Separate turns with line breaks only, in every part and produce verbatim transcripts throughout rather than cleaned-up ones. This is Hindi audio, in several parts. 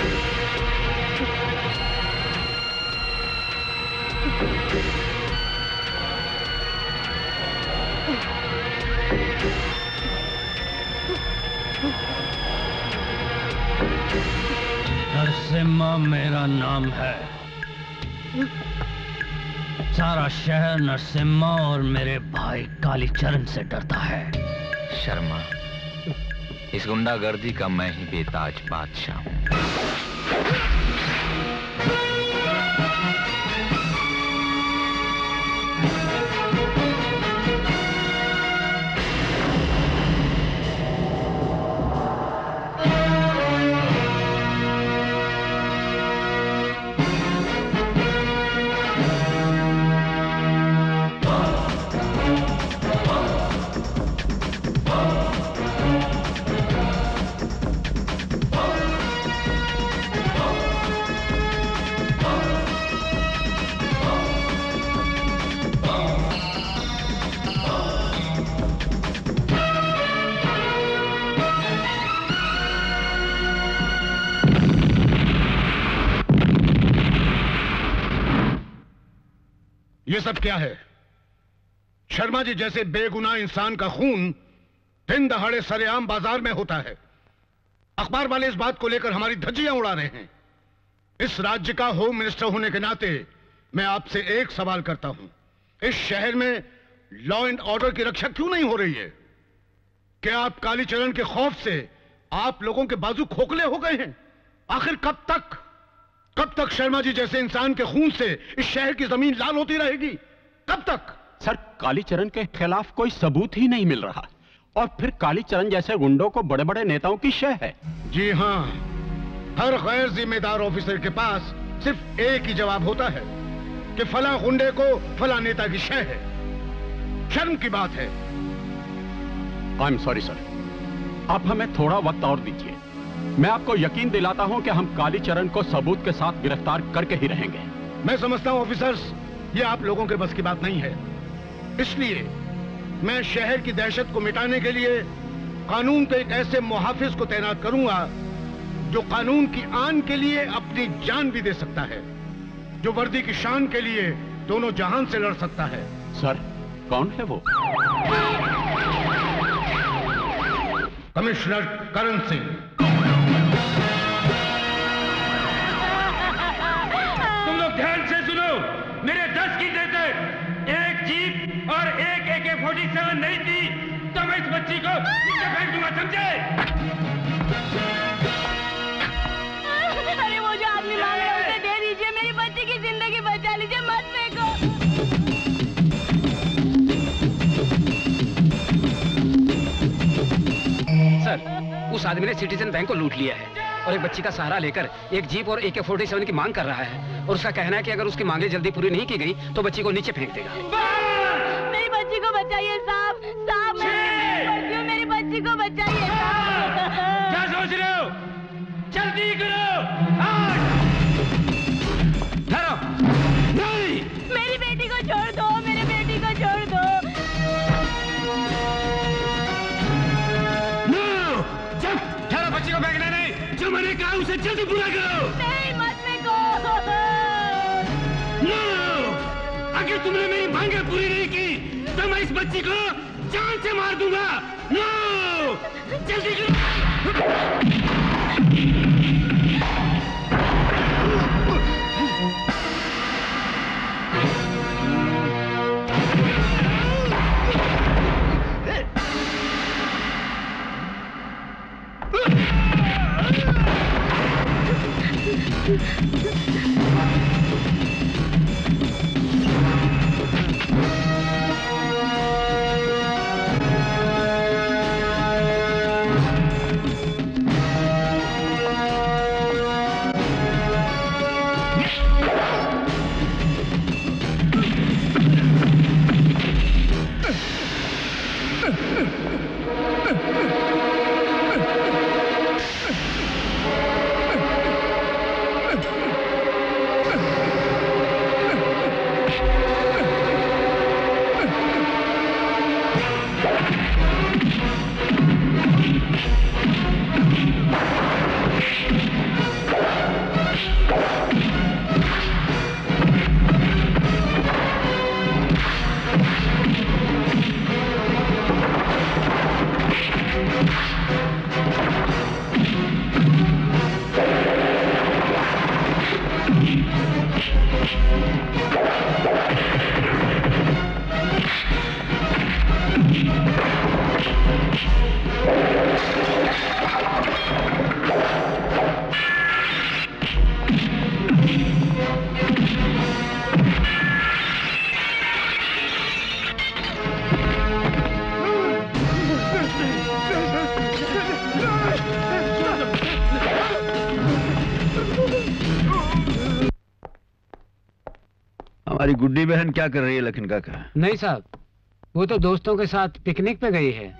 नरसिम्हा मेरा नाम है। सारा शहर नरसिम्हा और मेरे भाई कालीचरण से डरता है।
शर्मा, इस गुंडागर्दी का मैं ही बेताज बादशाह हूं।
ये सब क्या है? शर्मा जी जैसे बेगुनाह इंसान का खून दिन दहाड़े सरेआम बाजार में होता है। अखबार वाले इस बात को लेकर हमारी धज्जियां उड़ा रहे हैं। इस राज्य का होम मिनिस्टर होने के नाते मैं आपसे एक सवाल करता हूं, इस शहर में लॉ एंड ऑर्डर की रक्षा क्यों नहीं हो रही है? क्या आप कालीचरण के खौफ से आप लोगों के बाजू खोखले हो गए हैं? आखिर कब तक कब तक शर्मा जी जैसे इंसान के खून से इस शहर की जमीन लाल होती रहेगी? कब तक?
सर, कालीचरण के खिलाफ कोई सबूत ही नहीं मिल रहा और फिर कालीचरण जैसे गुंडों को बड़े बड़े नेताओं की शय है।
जी हां, हर गैर जिम्मेदार ऑफिसर के पास सिर्फ एक ही जवाब होता है कि फला गुंडे को फला नेता की शय है। शर्म की बात है।
आई एम सॉरी सर, आप हमें थोड़ा वक्त और दीजिए। मैं आपको यकीन दिलाता हूं कि हम कालीचरण को सबूत के साथ गिरफ्तार करके ही रहेंगे।
मैं समझता हूं ऑफिसर्स, ये आप लोगों के बस की बात नहीं है। इसलिए मैं शहर की दहशत को मिटाने के लिए कानून के एक ऐसे मुहाफिज को तैनात करूंगा जो कानून की आन के लिए अपनी जान भी दे सकता है, जो वर्दी की शान के लिए दोनों जहान से लड़ सकता है।
सर, कौन है वो?
कमिश्नर करण सिंह।
तुम लोग ध्यान से सुनो, मेरे दस की देते एक जीप और एक ए के फोर्टी सेवन नहीं थी तो मैं इस बच्ची को नीचे फेंक दूंगा, समझे?
अरे वो जो आदमी मांग रहे उसे दे दीजिए, मेरी बच्ची की जिंदगी बचा लीजिए, मत फेंको।
सर, उस आदमी ने सिटीजन बैंक को लूट लिया है और एक बच्ची का सहारा लेकर एक जीप और ए के फोर्टी सेवन की मांग कर रहा है और उसका कहना है कि अगर उसकी मांगे जल्दी पूरी नहीं की गई तो बच्ची को नीचे फेंक देगा।
मेरी बच्ची को बचाइए साहब, साहब मैं मेरी बच्ची को बचाइए साहब।
क्या सोच रहे हो? जल्दी करो,
ठहरो। नहीं,
मेरी बेटी को छोड़ दो, मेरी बेटी को छोड़ दो।
नो, जब ठहरो, बच्ची को फेंकना नहीं, जो मैंने कहा उसे जल्दी पूरा करो।
नहीं, मत फेंको।
नो, अगर तुमने मेरी मांगे पूरी नहीं की तो मैं इस बच्ची को जान से मार दूंगा। नो, जल्दी करो।
हमारी गुड्डी बहन क्या कर रही है लखन काका?
नहीं साहब, वो तो दोस्तों के साथ पिकनिक पे गई है।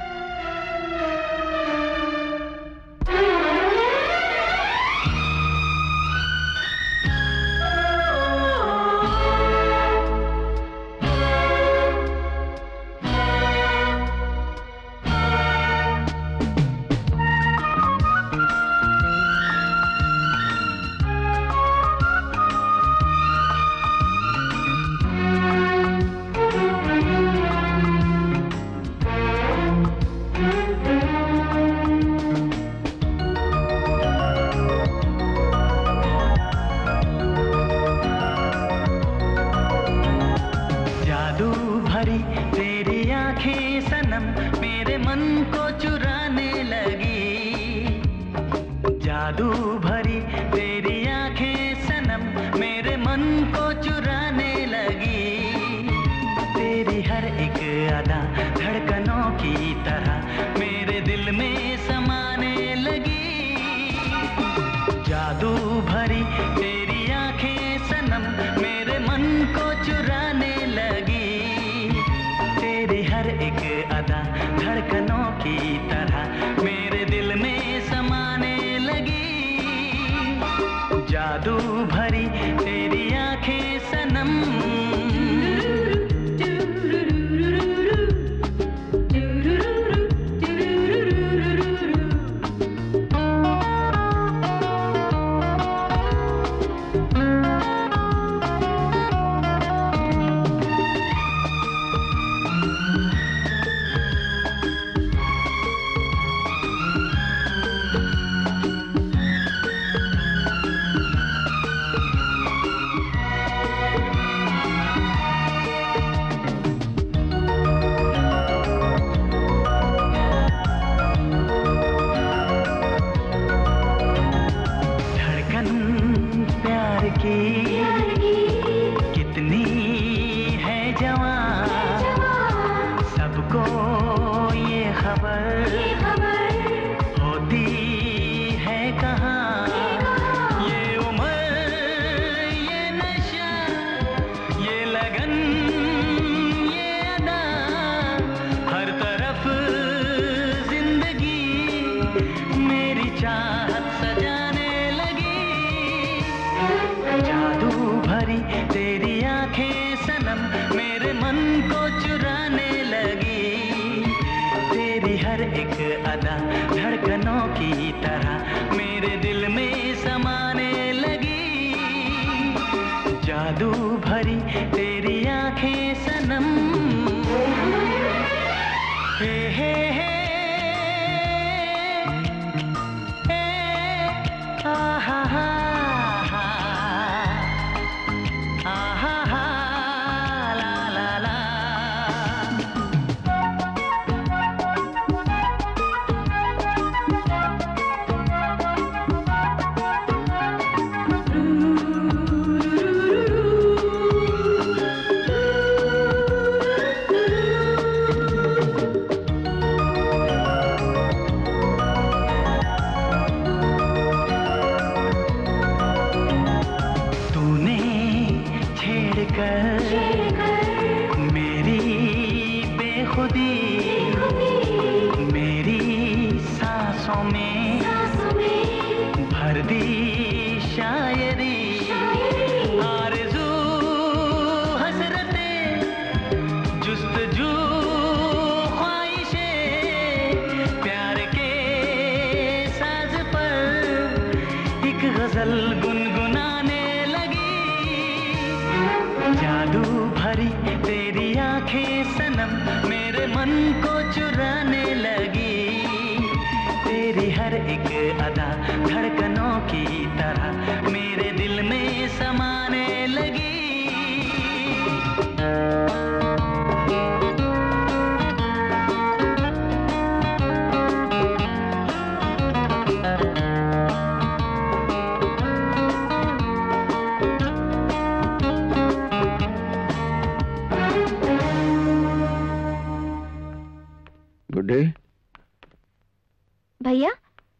भैया,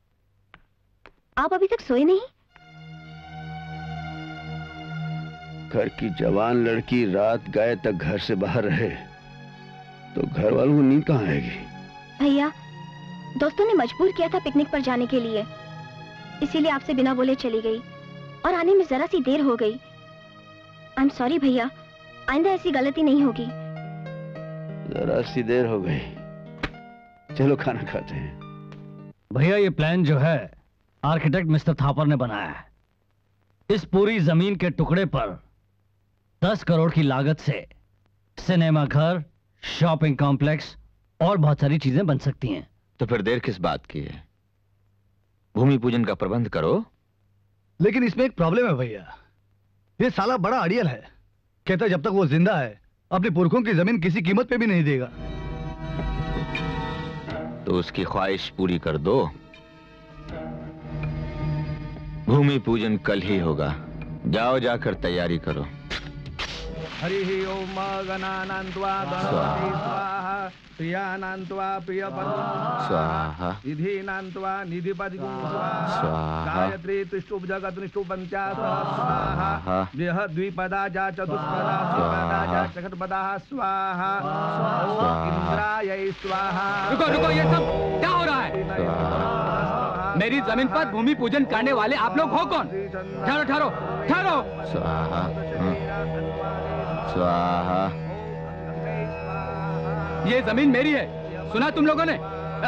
आप अभी तक सोए नहीं?
घर की जवान लड़की रात गए तक घर से बाहर रहे तो घर वालों को नींद कहाँ आएगी?
भैया, दोस्तों ने मजबूर किया था पिकनिक पर जाने के लिए, इसीलिए आपसे बिना बोले चली गई और आने में जरा सी देर हो गई। आई एम सॉरी भैया, आइंदा ऐसी गलती नहीं होगी।
जरा सी देर हो गई, चलो खाना खाते हैं।
भैया ये प्लान जो है आर्किटेक्ट मिस्टर थापर ने बनाया है। इस पूरी जमीन के टुकड़े पर दस करोड़ की लागत से सिनेमा घर, शॉपिंग कॉम्प्लेक्स और बहुत सारी चीजें बन सकती हैं।
तो फिर देर किस बात की है? भूमि पूजन का प्रबंध करो।
लेकिन इसमें एक प्रॉब्लम है भैया, ये साला बड़ा अड़ियल है। कहता है जब तक वो जिंदा है अपने पुरखों की जमीन किसी कीमत पे भी नहीं देगा।
तो उसकी ख्वाहिश पूरी कर दो। भूमि पूजन कल ही होगा, जाओ जाकर तैयारी करो।
हरि ओम गणानान्त्वा गणपति स्वाहा, प्रियानान्त्वा प्रियपद्म
स्वाहा,
निधिनान्त्वा निधिपति स्वाहा,
स्वाहा,
गायत्री त्रिष्टुप जगत निष्टुप पंचाश स्वाहा, बृहद द्विपदा जा चतुष्पदा स्वाहा, जा चतुष्पदा स्वाहा, ओम इंद्राय स्वाहा।
रुको रुको, ये सब क्या हो रहा है? मेरी जमीन पर भूमि पूजन करने वाले आप लोग हो कौन? ठहरो ठहरो ठहरो।
स्वाहा स्वाहा।
ये जमीन मेरी है, सुना तुम लोगों ने?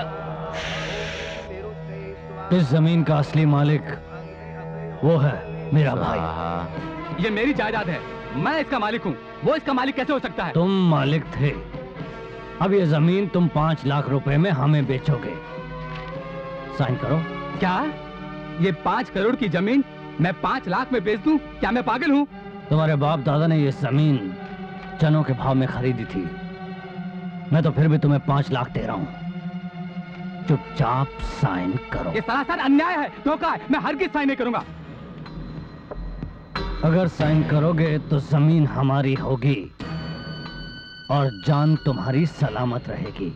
इस जमीन का असली मालिक वो है मेरा भाई।
ये मेरी जायदाद है, मैं इसका मालिक हूँ। वो इसका मालिक कैसे हो सकता है?
तुम मालिक थे, अब ये जमीन तुम पांच लाख रुपए में हमें बेचोगे। साइन करो।
क्या? ये पांच करोड़ की जमीन मैं पांच लाख में बेच दूं? क्या मैं पागल हूँ?
तुम्हारे बाप दादा ने ये जमीन चनों के भाव में खरीदी थी, मैं तो फिर भी तुम्हें पांच लाख दे रहा हूँ। चुपचाप साइन करो।
ये सरासर अन्याय है, धोखा है। मैं हरगिज़ साइन नहीं करूंगा।
अगर साइन करोगे तो जमीन हमारी होगी और जान तुम्हारी सलामत रहेगी।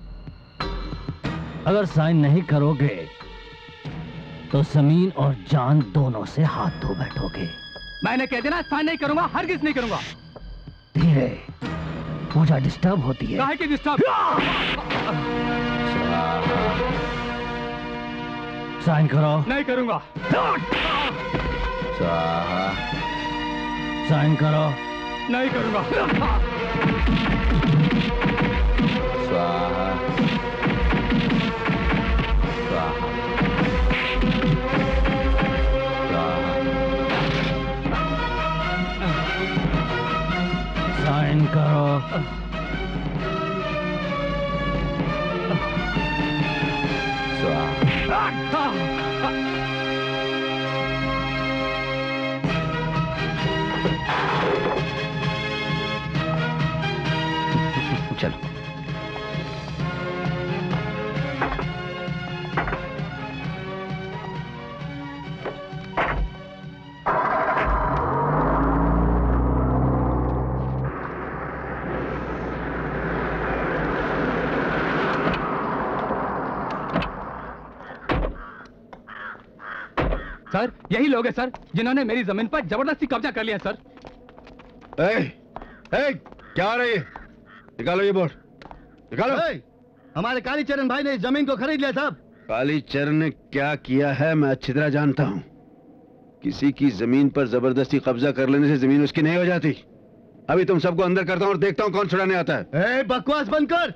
अगर साइन नहीं करोगे तो जमीन और जान दोनों से हाथ धो बैठोगे।
मैंने कह दिया ना, साइन नहीं करूंगा, हरगिज़ नहीं करूंगा।
धीरे, पूजा डिस्टर्ब होती है।
काहे की डिस्टर्ब?
साइन करो।
नहीं करूंगा।
स्वाहा।
साइन करो।
नहीं करूंगा।
स्वाहा स्वाहा
साइन करो।
चलो।
सर, यही लोग हैं सर जिन्होंने मेरी जमीन पर जबरदस्ती कब्जा कर लिया सर।
ए, ए, क्या हो रही है? निकालो ये बोर्ड, निकालो। हमारे कालीचरण भाई ने इस जमीन को खरीद लिया साहब।
कालीचरण ने क्या किया है मैं अच्छी तरह जानता हूँ। किसी की जमीन पर जबरदस्ती कब्जा कर लेने से जमीन उसकी नहीं हो जाती। अभी तुम सबको अंदर करता हूँ और देखता हूँ कौन छुड़ाने आता है।
ए, बकवास बंद कर।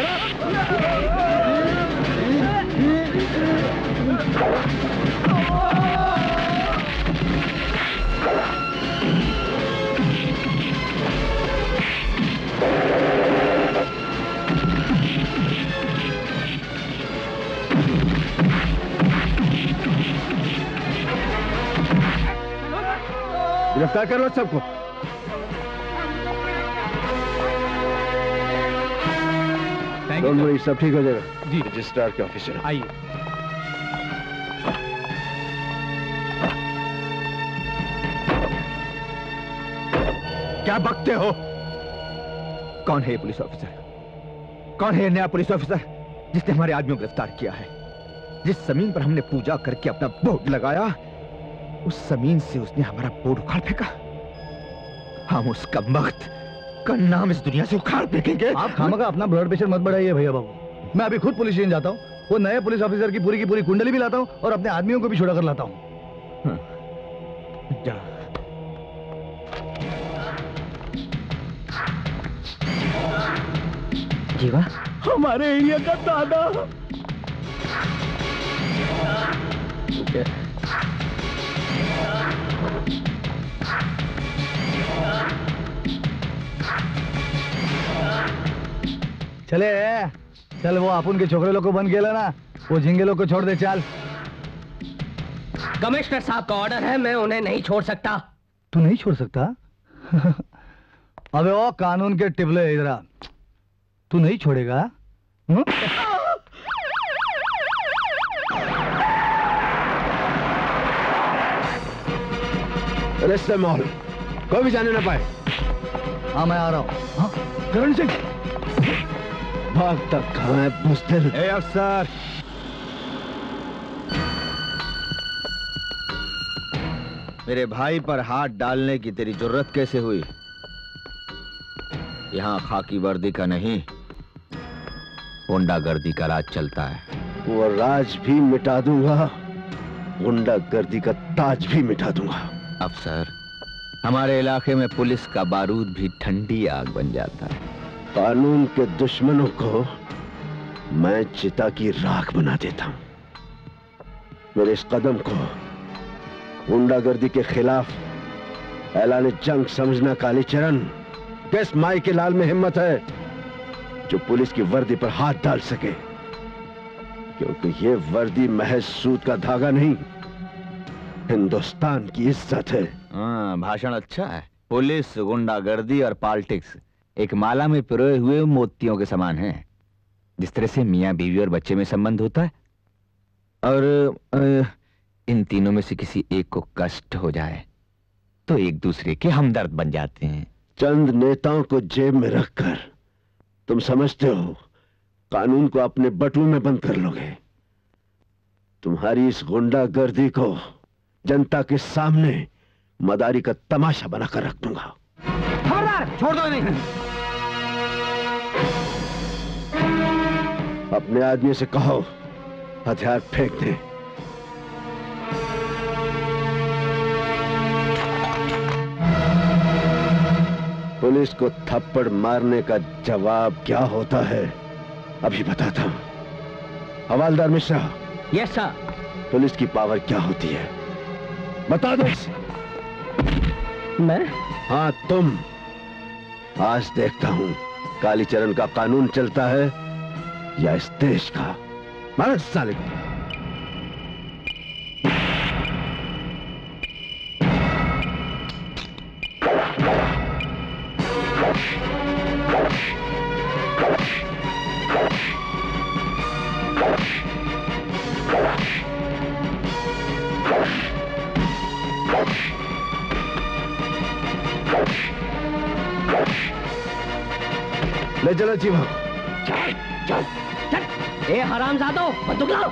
गिरफ्तार कर लो सबको। डोंट वरी, सब ठीक हो जाएगा।
जी
रजिस्ट्रार के ऑफिसर
आइए।
क्या बकते हो? कौन है ये पुलिस ऑफिसर? कौन है ये नया पुलिस ऑफिसर जिसने हमारे आदमियों को गिरफ्तार किया है? जिस जमीन पर हमने पूजा करके अपना बोर्ड लगाया, उस जमीन से उसने हमारा बोर्ड उखाड़ फेंका। हम उस कमबख्त का नाम इस दुनिया से उखाड़ फेंकेंगे।
आप खामखा अपना ब्लड प्रेशर मत बढ़ाइए भैया बाबू। मैं अभी खुद पुलिस स्टेशन जाता हूँ, वो नए पुलिस ऑफिसर की पूरी की पूरी कुंडली भी लाता हूँ और अपने आदमियों को भी छुड़ा कर लाता हूँ।
जा।
जीवा हमारे एरिया का दादा।
okay.
चले चल, वो अपन के छोकरे लोग को बंद किया ना, वो झिंगे लोग को छोड़ दे। चल।
कमिश्नर साहब का ऑर्डर है, मैं उन्हें नहीं छोड़ सकता।
तू नहीं छोड़ सकता? अबे ओ कानून के टिबले, इधर आ। तू नहीं छोड़ेगा?
रेस्ट माहौल, कोई भी जाने ना पाए।
हाँ मैं आ रहा हूँ। करण सिंह
भाग तक कहाँ है बुज़दिल?
ए अफसर, मेरे भाई पर हाथ डालने की तेरी जरूरत कैसे हुई? यहाँ खाकी वर्दी का नहीं, गुंडागर्दी का राज चलता है।
वो राज भी मिटा दूंगा, गुंडागर्दी का ताज भी मिटा दूंगा।
अफसर, हमारे इलाके में पुलिस का बारूद भी ठंडी आग बन जाता है।
कानून के दुश्मनों को मैं चिता की राख बना देता हूं। मेरे इस कदम को गुंडागर्दी के खिलाफ ऐलान जंग समझना कालीचरण। किस माई के लाल में हिम्मत है जो पुलिस की वर्दी पर हाथ डाल सके? क्योंकि ये वर्दी महज सूत का धागा नहीं, हिंदुस्तान की इज्जत है।
हाँ, भाषण अच्छा है। पुलिस, गुंडागर्दी और पॉलिटिक्स एक माला में पिरोए हुए मोतियों के समान हैं। जिस तरह से मियाँ बीवी और बच्चे में संबंध होता है, और आ, इन तीनों में से किसी एक को कष्ट हो जाए तो एक दूसरे के हमदर्द बन जाते हैं।
चंद नेताओं को जेब में रखकर तुम समझते हो कानून को अपने बटुए में बंद कर लोगे? तुम्हारी इस गुंडागर्दी को जनता के सामने मदारी का तमाशा बनाकर रख दूंगा।
खबरदार, छोड़ दो नहीं।
अपने आदमी से कहो हथियार फेंक दे। पुलिस को थप्पड़ मारने का जवाब क्या होता है अभी बताता हूं। हवालदार मिश्रा।
Yes sir.
पुलिस की पावर क्या होती है बता दो।
मैं?
हाँ तुम। आज देखता हूं कालीचरण का कानून चलता है या इस देश का। मारो साले को। ले चलो जीवा।
चल चल चल। ए हरामजादो, बंदूक लाओ,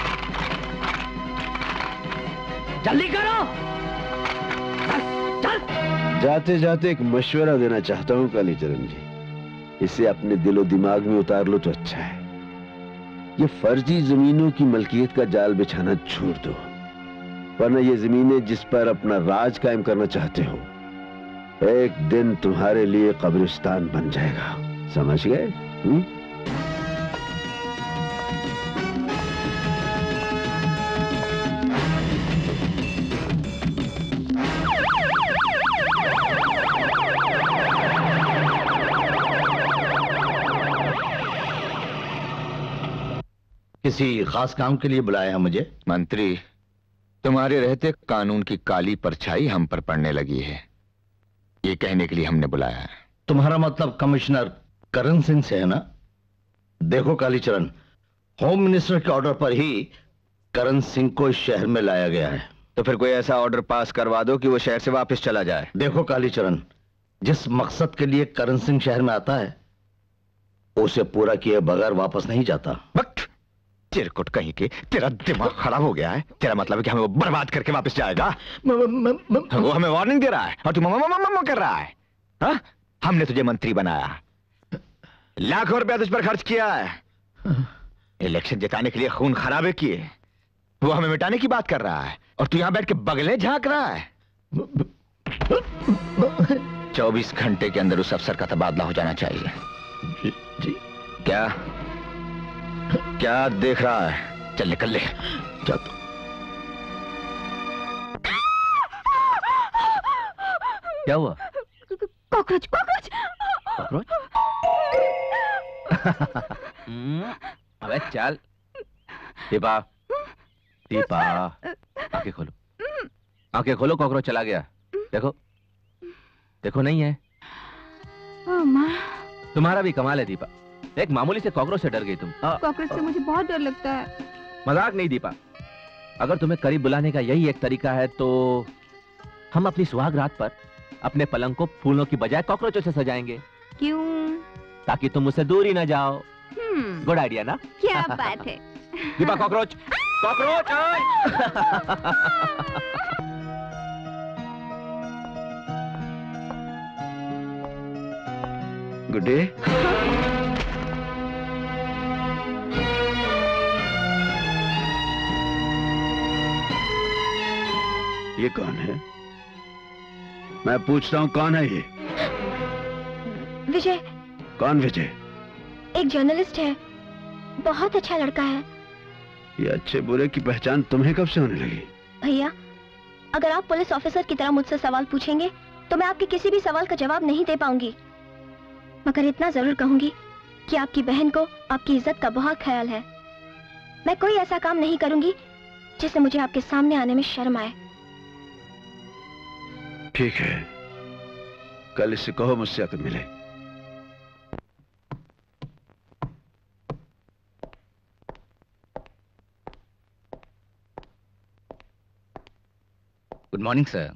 जल्दी करो। चल चल।
जाते जाते एक मशवरा देना चाहता हूं कालीचरण जी, इसे अपने दिलो दिमाग में उतार लो तो अच्छा है। ये फर्जी जमीनों की मलकियत का जाल बिछाना छोड़ दो, वरना ये जमीनें जिस पर अपना राज कायम करना चाहते हो एक दिन तुम्हारे लिए कब्रिस्तान बन जाएगा। समझ गए? हुँ?
किसी खास काम के लिए बुलाया है मुझे?
मंत्री, तुम्हारे रहते कानून की काली परछाई हम पर पड़ने लगी है, ये कहने के लिए हमने बुलाया है।
तुम्हारा मतलब कमिश्नर करण सिंह से है ना? देखो कालीचरण, होम मिनिस्टर के ऑर्डर पर ही करण सिंह को इस शहर में लाया गया है।
तो फिर कोई ऐसा ऑर्डर पास करवा दो कि वो शहर से वापस चला जाए।
देखो कालीचरण, जिस मकसद के लिए करण सिंह शहर में आता है उसे पूरा किए बगैर वापस नहीं जाता।
चिरकुट कहीं के, तेरा दिमाग खराब हो गया है? तेरा मतलब है कि हमें वो बर्बाद करके वापस जाएगा? वो हमें वार्निंग दे रहा है और तू मम्मा मम्मा कर रहा है। हा? हमने तुझे मंत्री बनाया, लाखों रुपया तुझ पर खर्च किया है, इलेक्शन जिताने के लिए खून खराबे किए, वो हमें मिटाने की बात कर रहा है और तू यहां बैठ के बगले झांक रहा है। चौबीस घंटे के अंदर उस अफसर का तबादला हो जाना चाहिए। जी, जी। क्या क्या देख रहा है? चल निकल ले। जा तू। क्या हुआ?
Cockroach, cockroach,
cockroach? अबे चल। दीपा, दीपा, आंखें खोलो, आंखें खोलो, कॉकरोच चला गया। देखो, देखो नहीं है।
माँ।
तुम्हारा भी कमाल है दीपा, एक मामूली से कॉकरोच से डर गई तुम।
कॉकरोच से मुझे बहुत डर लगता है।
मजाक नहीं दीपा, अगर तुम्हें करीब बुलाने का यही एक तरीका है तो हम अपनी सुहाग रात पर अपने पलंग को फूलों की बजाय कॉकरोचों से सजाएंगे।
क्यों? ताकि
तुम मुझसे दूर ही ना जाओ। गुड आइडिया ना?
क्या बात है।
Deepa, cockroach, cockroach.
Good day. ये कौन है? मैं पूछता हूँ कौन है ये?
विजय।
कौन विजय?
एक जर्नलिस्ट है, बहुत अच्छा लड़का है।
ये अच्छे बुरे की पहचान तुम्हें कब से होने लगी?
भैया, अगर आप पुलिस ऑफिसर की तरह मुझसे सवाल पूछेंगे तो मैं आपके किसी भी सवाल का जवाब नहीं दे पाऊंगी, मगर इतना जरूर कहूंगी कि आपकी बहन को आपकी इज्जत का बहुत ख्याल है। मैं कोई ऐसा काम नहीं करूंगी जिससे मुझे आपके सामने आने में शर्म आए।
ठीक है, कल इससे कहो मुझसे आकर मिले।
Good morning sir.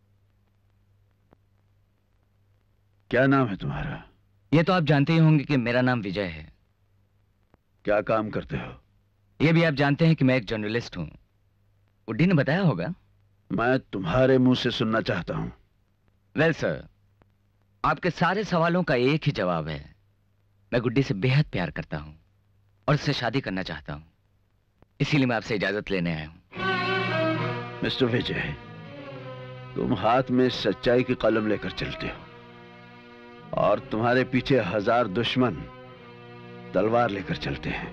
क्या नाम है तुम्हारा?
ये तो आप जानते ही होंगे कि मेरा नाम विजय है।
क्या काम करते हो?
ये भी आप जानते हैं कि मैं एक जर्नलिस्ट हूं। उड्डी ने बताया होगा।
मैं तुम्हारे मुंह से सुनना चाहता हूं।
वेल सर, आपके सारे सवालों का एक ही जवाब है। मैं गुड्डी से बेहद प्यार करता हूं और उससे शादी करना चाहता हूं, इसीलिए मैं आपसे इजाजत लेने आया हूं।
मिस्टर विजय, तुम हाथ में सच्चाई की कलम लेकर चलते हो और तुम्हारे पीछे हजार दुश्मन तलवार लेकर चलते हैं।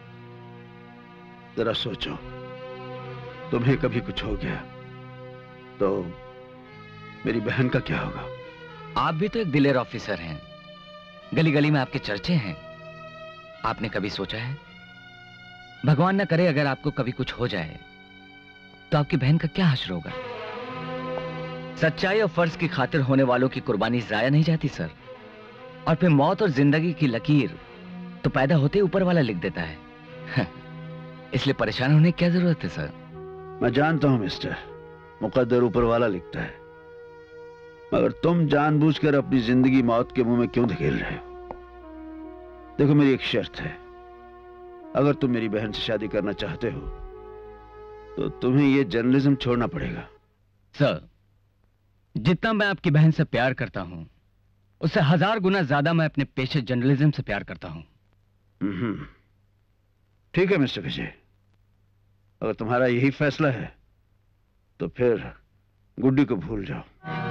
जरा सोचो, तुम्हें कभी कुछ हो गया तो मेरी बहन का क्या होगा?
आप भी तो एक दिलेर ऑफिसर हैं, गली गली में आपके चर्चे हैं। आपने कभी सोचा है, भगवान न करे अगर आपको कभी कुछ हो जाए तो आपकी बहन का क्या हश्र होगा? सच्चाई और फर्ज की खातिर होने वालों की कुर्बानी जाया नहीं जाती सर, और फिर मौत और जिंदगी की लकीर तो पैदा होते ही ऊपर वाला लिख देता है। इसलिए परेशान होने की क्या जरूरत है सर?
मैं जानता हूं मिस्टर, मुकद्दर ऊपर वाला लिखता है, मगर तुम जानबूझकर अपनी जिंदगी मौत के मुंह में क्यों धकेल रहे हो? देखो, मेरी एक शर्त है, अगर तुम मेरी बहन से शादी करना चाहते हो तो तुम्हें यह जर्नलिज्म छोड़ना पड़ेगा।
सर, जितना मैं आपकी बहन से प्यार करता हूं उससे हजार गुना ज्यादा मैं अपने पेशे जर्नलिज्म से प्यार करता हूं।
हम्म, ठीक है मिस्टर विजय, अगर तुम्हारा यही फैसला है तो फिर गुड्डी को भूल जाओ।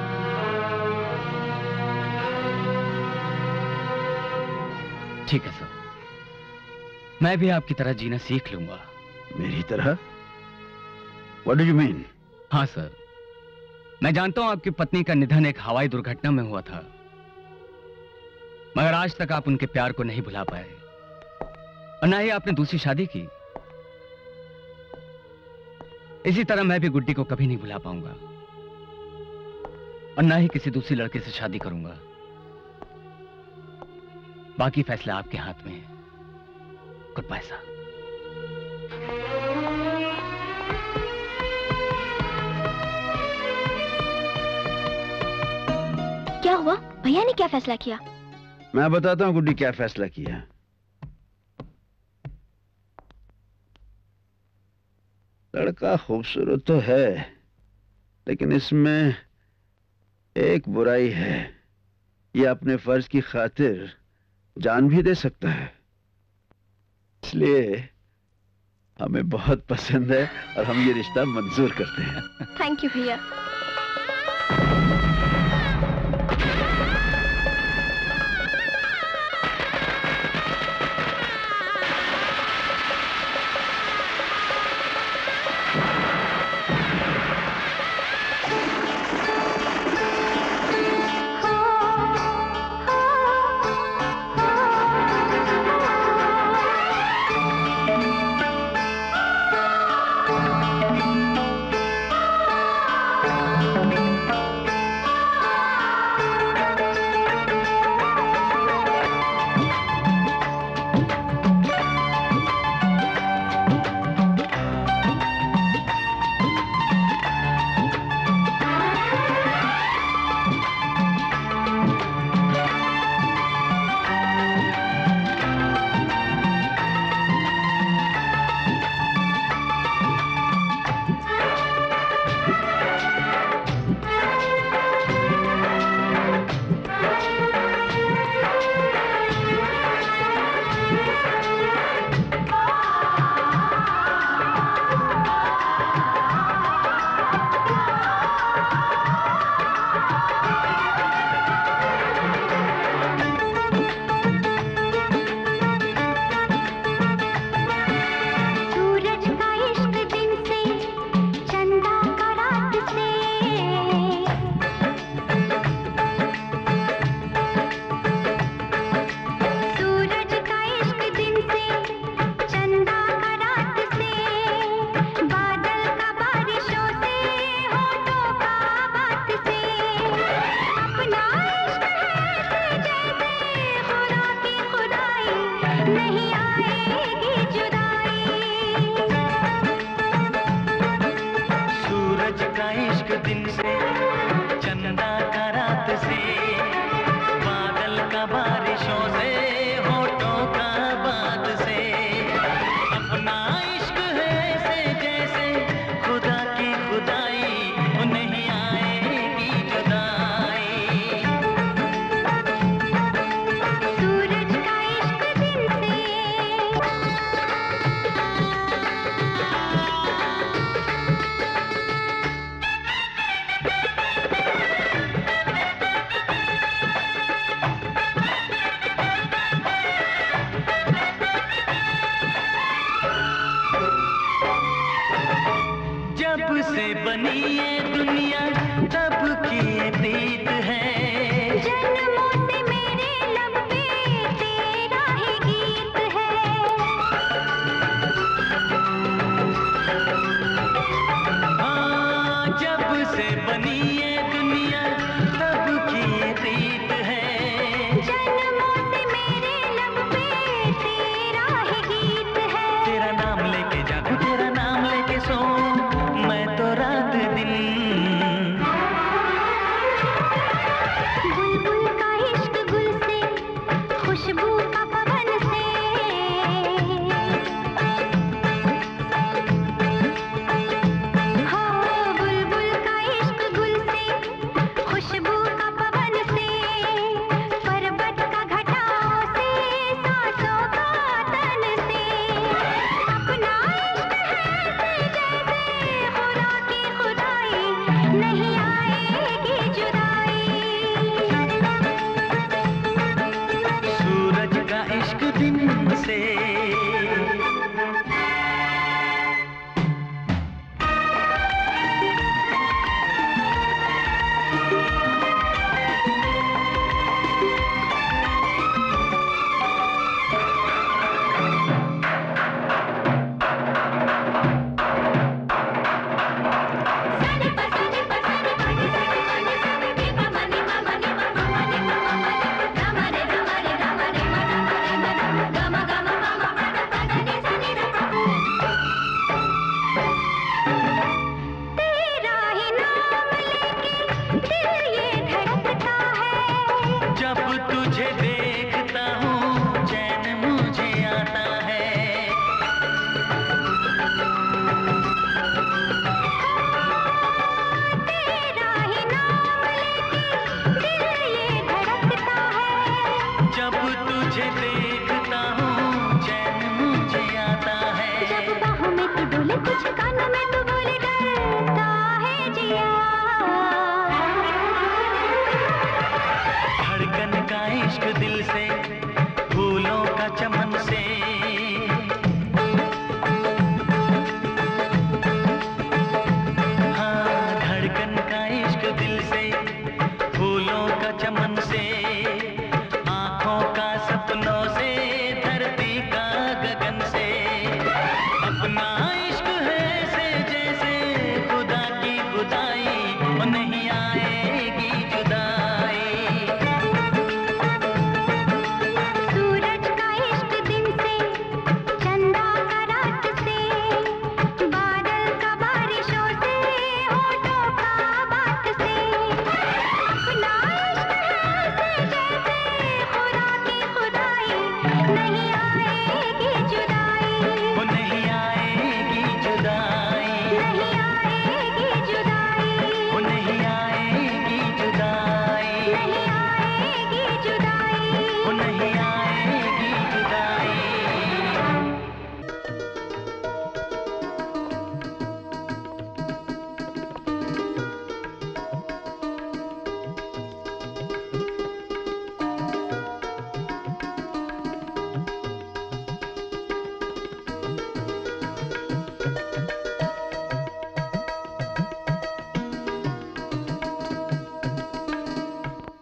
ठीक है सर, मैं भी आपकी तरह जीना सीख लूंगा।
मेरी तरह? What do you mean?
हाँ सर, मैं जानता हूं आपकी पत्नी का निधन एक हवाई दुर्घटना में हुआ था, मगर आज तक आप उनके प्यार को नहीं भुला पाए और ना ही आपने दूसरी शादी की। इसी तरह मैं भी गुड्डी को कभी नहीं भुला पाऊंगा और ना ही किसी दूसरी लड़के से शादी करूंगा। बाकी फैसला आपके हाथ में है। Goodbye sir.
क्या हुआ? भैया ने क्या फैसला किया?
मैं बताता हूं गुड्डी क्या फैसला किया। लड़का खूबसूरत तो है, लेकिन इसमें एक बुराई है। ये अपने फर्ज की खातिर जान भी दे सकता है, इसलिए हमें बहुत पसंद है और हम ये रिश्ता मंजूर करते हैं।
थैंक यू भैया।
बुलबुल का इश्क गुल से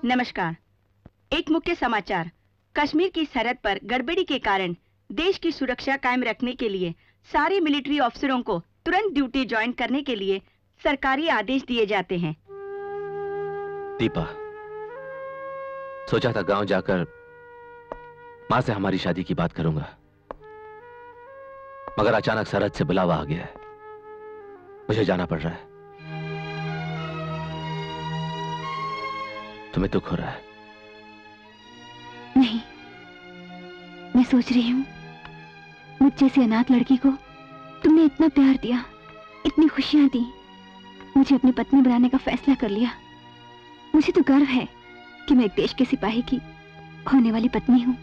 नमस्कार। एक मुख्य समाचार। कश्मीर की सरहद पर गड़बड़ी के कारण देश की सुरक्षा कायम रखने के लिए सारे मिलिट्री अफसरों को तुरंत ड्यूटी ज्वाइन करने के लिए सरकारी आदेश दिए जाते हैं।
दीपा, सोचा था गांव जाकर मां से हमारी शादी की बात करूंगा, मगर अचानक सरहद से बुलावा आ गया है, मुझे जाना पड़ रहा है। तुम्हें दुख हो रहा है?
नहीं, मैं सोच रही हूँ मुझ जैसी अनाथ लड़की को तुमने इतना प्यार दिया, इतनी खुशियां दी, मुझे अपनी पत्नी बनाने का फैसला कर लिया। मुझे तो गर्व है कि मैं एक देश के सिपाही की होने वाली पत्नी हूँ।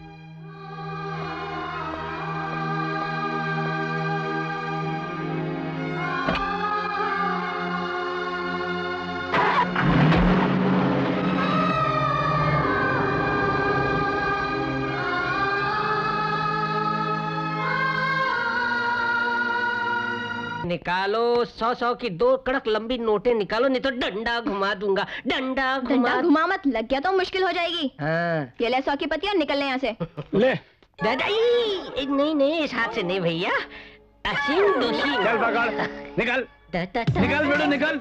निकालो सौ सौ की दो कड़क लंबी नोटें निकालो, नहीं तो डंडा घुमा दूंगा। डंडा घुमा
डंडा घुमा मत, लग गया तो मुश्किल हो जाएगी।
हाँ।
ये ले सौ की पत्तियां, निकलने यहाँ से।
ले दादाई, नहीं नहीं इस हाथ से नहीं भैया, असीम दोषी।
चल पकड़, निकल निकल बेटो निकल।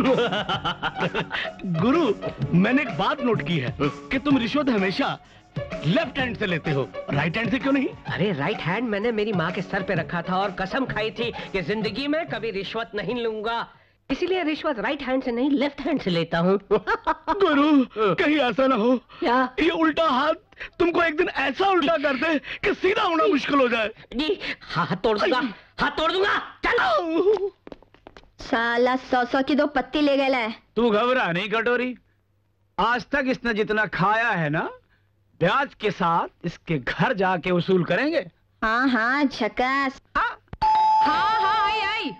गुरु, मैंने एक बात नोट की है कि तुम रिश्वत हमेशा लेफ्ट हैंड से लेते हो, राइट हैंड से क्यों नहीं?
अरे राइट हैंड मैंने मेरी माँ के सर पे रखा था और कसम खाई थी कि जिंदगी में कभी रिश्वत नहीं लूंगा, इसीलिए रिश्वत राइट हैंड से नहीं लेफ्ट हैंड से लेता हूँ।
गुरु, कहीं ऐसा ना हो
क्या
ये उल्टा हाथ तुमको एक दिन ऐसा उल्टा कर दे कि सीधा होना मुश्किल हो जाए।
जी हाथ तोड़ दूंगा, हाथ तोड़ दूंगा। चलो।
साला सौ सौ की दो पत्ती ले गया है।
तू घबरा नहीं कटोरी, आज तक इसने जितना खाया है ना, ब्याज के साथ इसके घर जाके वसूल करेंगे।
हाँ हाँ झकास।
हाँ हाँ आई आई।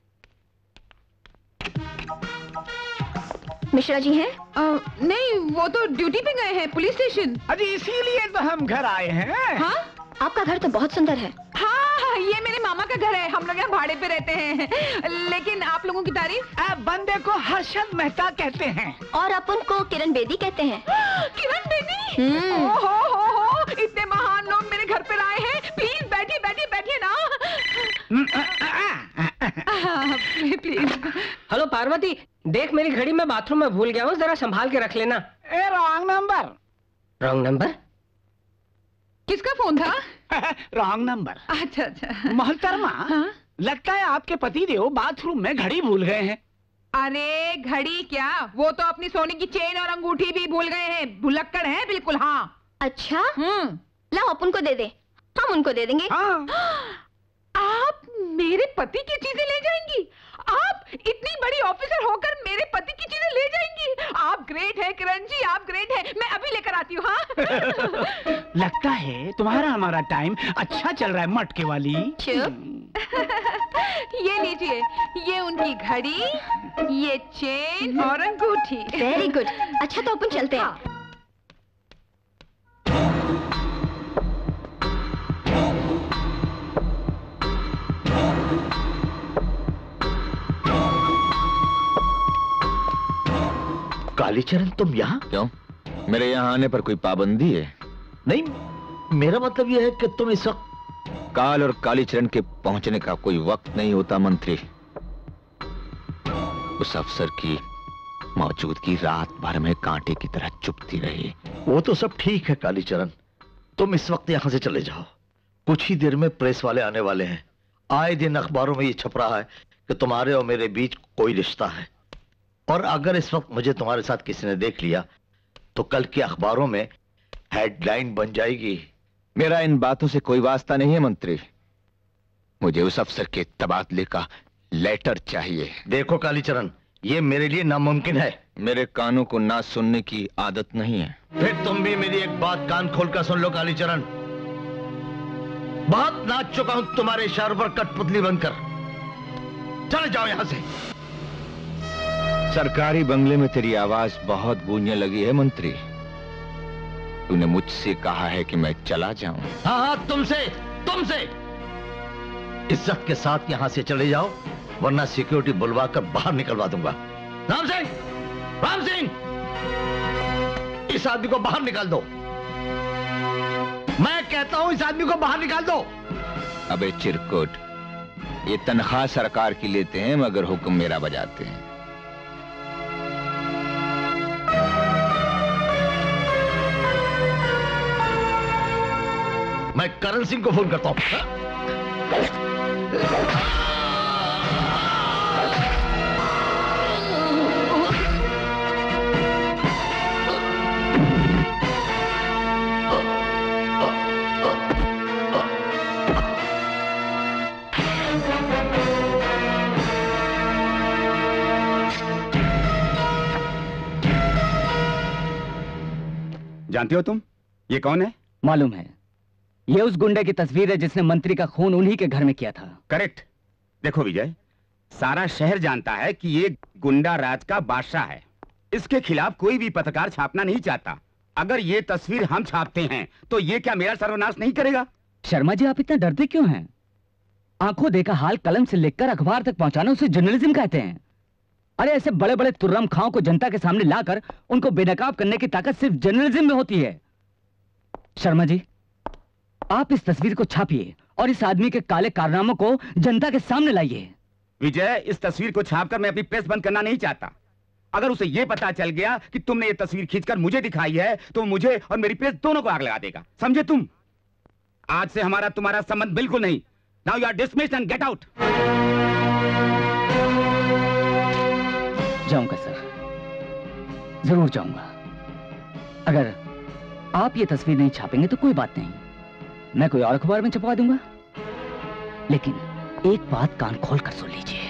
मिश्रा जी हैं?
आ, नहीं, वो तो ड्यूटी पे गए हैं पुलिस स्टेशन।
अजी इसीलिए तो हम घर आए हैं।
हाँ?
आपका घर तो बहुत सुंदर है।
हाँ हाँ, ये मेरे मामा का घर है, हम लोग यहाँ भाड़े पे रहते हैं। लेकिन आप लोगों की तारीफ?
आप बंदे को हर्षद मेहता कहते हैं
और अपन को किरण बेदी कहते हैं।
किरण बेदी? ओहो हो हो, इतने महान लोग मेरे घर पे आए हैं। प्लीज बैठिए बैठिए बैठिए ना।
प्लीज। हेलो पार्वती, देख मेरी घड़ी मैं बाथरूम में भूल गया हूँ, जरा संभाल के रख लेना।
A wrong number.
Wrong number?
किसका फोन था?
Wrong number.
अच्छा अच्छा।
मोहतरमा, हाँ? लगता है आपके पतिदेव बाथरूम में घड़ी भूल गए हैं।
अरे घड़ी क्या, वो तो अपनी सोने की चेन और अंगूठी भी भूल गए हैं। भुलक्कड़ हैं बिल्कुल। हाँ।
अच्छा, हम्म, लाओ अपन को दे दे, हम उनको दे देंगे।
हाँ।
आप मेरे पति की चीजें ले जाएंगी? आप इतनी बड़ी ऑफिसर होकर मेरे पति की चीजें ले जाएंगी? आप ग्रेट है किरण जी, आप ग्रेट है। मैं अभी लेकर आती हूँ। हाँ?
लगता है तुम्हारा हमारा टाइम अच्छा चल रहा है मटके वाली।
ये लीजिए, ये उनकी घड़ी, ये चेन और अंगूठी।
Very good. अच्छा तो अपन चलते हैं।
कालीचरण, तुम यहाँ?
क्यों, मेरे यहाँ आने पर कोई पाबंदी है?
नहीं, मेरा मतलब यह है कि तुम इस वक्त।
काल और कालीचरण के पहुंचने का कोई वक्त नहीं होता मंत्री। उस अफसर की मौजूदगी रात भर में कांटे की तरह चुभती रही।
वो तो सब ठीक है कालीचरण, तुम इस वक्त यहाँ से चले जाओ। कुछ ही देर में प्रेस वाले आने वाले हैं। आए दिन अखबारों में ये छप रहा है कि तुम्हारे और मेरे बीच कोई रिश्ता है, और अगर इस वक्त मुझे तुम्हारे साथ किसी ने देख लिया तो कल के अखबारों में हेडलाइन बन जाएगी।
मेरा इन बातों से कोई वास्ता नहीं है मंत्री, मुझे उस अफसर के तबादले का लेटर चाहिए।
देखो कालीचरण, ये मेरे लिए नामुमकिन है।
मेरे कानों को ना सुनने की आदत नहीं है।
फिर तुम भी मेरी एक बात कान खोलकर सुन लो कालीचरण। बहुत नाच चुका हूं तुम्हारे इशारों पर कठपुतली बनकर। चले जाओ यहां से।
सरकारी बंगले में तेरी आवाज बहुत गूंजने लगी है मंत्री। तूने मुझसे कहा है कि मैं चला जाऊं।
हाँ हाँ, तुमसे तुमसे इज्जत के साथ यहां से चले जाओ, वरना सिक्योरिटी बुलवा कर बाहर निकलवा दूंगा। राम सिंह, राम सिंह, इस आदमी को बाहर निकाल दो। मैं कहता हूं इस आदमी को बाहर निकाल दो।
अबे चिरकुट, ये तनख्वाह सरकार की लेते हैं मगर हुक्म मेरा बजाते हैं।
मैं करण सिंह को फोन करता हूं।
जानते हो तुम ये कौन है?
मालूम है, ये उस गुंडे की तस्वीर है जिसने मंत्री का खून उन्हीं के घर में किया था।
करेक्ट। देखो विजय, सारा शहर जानता है कि ये गुंडा राज का बादशाह है। इसके खिलाफ कोई भी पत्रकार छापना नहीं चाहता। अगर ये तस्वीर हम छापते हैं तो ये क्या मेरा सर्वनाश नहीं करेगा?
शर्मा जी, आप इतना डरते क्यों हैं? आंखों देखा हाल कलम से लिखकर अखबार तक पहुंचाना उसे जर्नलिज्म कहते हैं। अरे ऐसे बड़े बड़े तुर्रम खाओं को जनता के सामने लाकर उनको बेनकाब करने की ताकत सिर्फ जर्नलिज्म में होती है। शर्मा जी, आप इस तस्वीर को छापिए और इस आदमी के काले कारनामों को जनता के सामने लाइए।
विजय, इस तस्वीर को छापकर मैं अपनी प्रेस बंद करना नहीं चाहता। अगर उसे यह पता चल गया कि तुमने ये तस्वीर खींचकर मुझे दिखाई है तो मुझे और मेरी प्रेस दोनों को आग लगा देगा। समझे तुम? आज से हमारा तुम्हारा संबंध बिल्कुल नहीं। Now you are dismissed and get out.
जाऊंगा सर, जरूर जाऊंगा। अगर आप ये तस्वीर नहीं छापेंगे तो कोई बात नहीं, मैं कोई और अखबार में छपवा दूंगा। लेकिन एक बात कान खोल कर सुन लीजिए,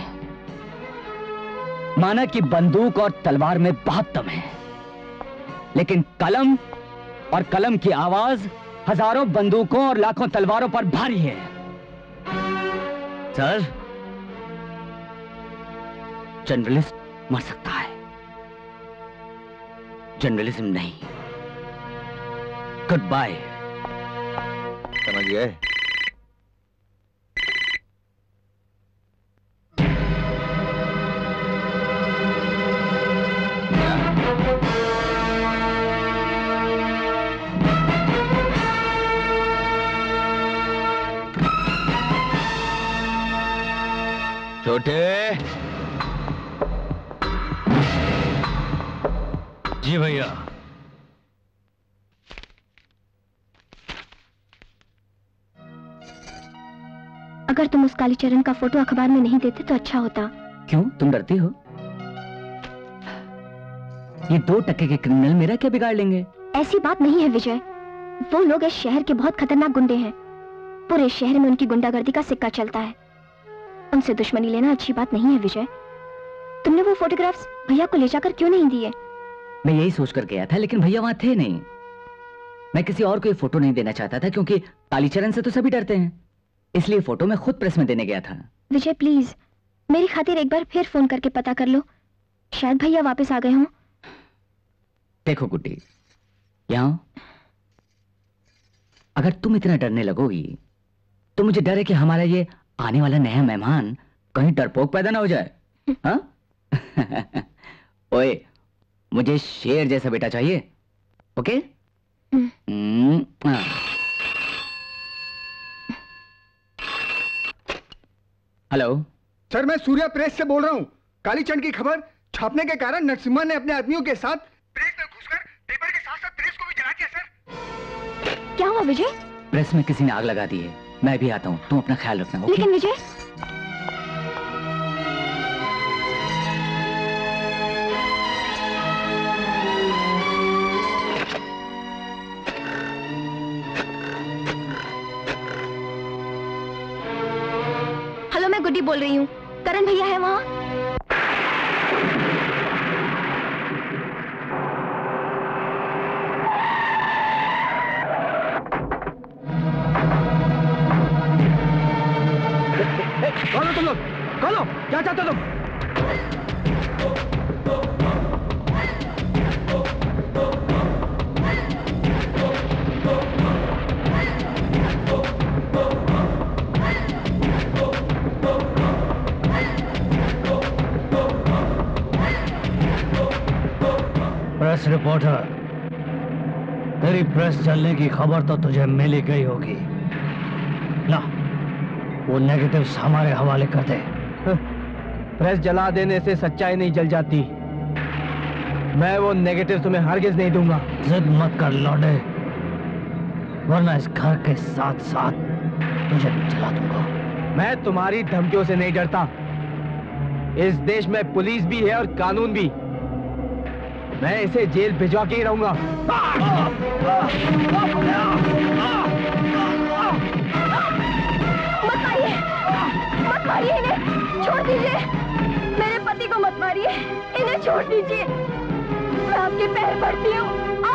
माना कि बंदूक और तलवार में बहुत दम है, लेकिन कलम और कलम की आवाज हजारों बंदूकों और लाखों तलवारों पर भारी है। सर, जर्नलिस्ट मर सकता है, जर्नलिज्म नहीं। Goodbye.
समझ गए? छोटे।
जी भैया।
अगर तुम उस कालीचरण का फोटो अखबार में नहीं देते तो अच्छा होता।
क्यों, तुम डरती हो? ये दो टके के क्रिमिनल मेरा क्या बिगाड़ लेंगे?
ऐसी बात नहीं है विजय, वो लोग इस शहर के बहुत खतरनाक गुंडे हैं। पूरे शहर में उनकी गुंडागर्दी का सिक्का चलता है। उनसे दुश्मनी लेना अच्छी बात नहीं है विजय। तुमने वो फोटोग्राफ्स भैया को ले जाकर क्यों नहीं दिए?
मैं यही सोचकर गया था, लेकिन भैया वहां थे नहीं। मैं किसी और को ये फोटो नहीं देना चाहता था, क्योंकि कालीचरण से तो सभी डरते हैं, इसलिए फोटो मैं खुद प्रेस में देने गया था।
विजय प्लीज, मेरी खातिर एक बार फिर फोन करके पता कर लो, शायद भैया वापस आ गए हों।
देखो गुड्डी, यहाँ अगर तुम इतना डरने लगोगी तो मुझे डर है कि हमारा ये आने वाला नया मेहमान कहीं डरपोक पैदा ना हो जाए। हाँ? ओए, मुझे शेर जैसा बेटा चाहिए। ओके? हम्म, हाँ। हेलो
सर, मैं सूर्या प्रेस से बोल रहा हूँ। कालीचंद की खबर छापने के कारण नरसिम्हा ने अपने आदमियों के साथ प्रेस में घुसकर पेपर के साथ साथ प्रेस को भी जला दिया। सर
क्या हुआ विजय?
प्रेस में किसी ने आग लगा दी है। मैं भी आता हूँ, तुम अपना ख्याल रखना। ओके?
लेकिन विजय, हेलो, मैं गुड्डी बोल रही हूँ। करण भैया है वहाँ?
कौन हो तुम लोग? कौन हो? क्या चाहते हो तुम?
प्रेस रिपोर्टर, तेरी प्रेस चलने की खबर तो तुझे मिल ही गई होगी। ला, वो नेगेटिव्स हमारे हवाले कर दे।
प्रेस जला देने से सच्चाई नहीं जल जाती। मैं वो नेगेटिव तुम्हें हरगिज नहीं दूंगा।
जिद मत कर लौटे, वरना इस घर के साथ साथ तुझे भी जला दूंगा।
मैं तुम्हारी धमकियों से नहीं डरता। इस देश में पुलिस भी है और कानून भी। मैं इसे जेल भिजवा के ही रहूंगा।
मत मारिए, मत मारिए इन्हें, छोड़ दीजिए। मेरे पति को मत मारिए, इन्हें छोड़ दीजिए। मैं आपके पैर पड़ती हूँ,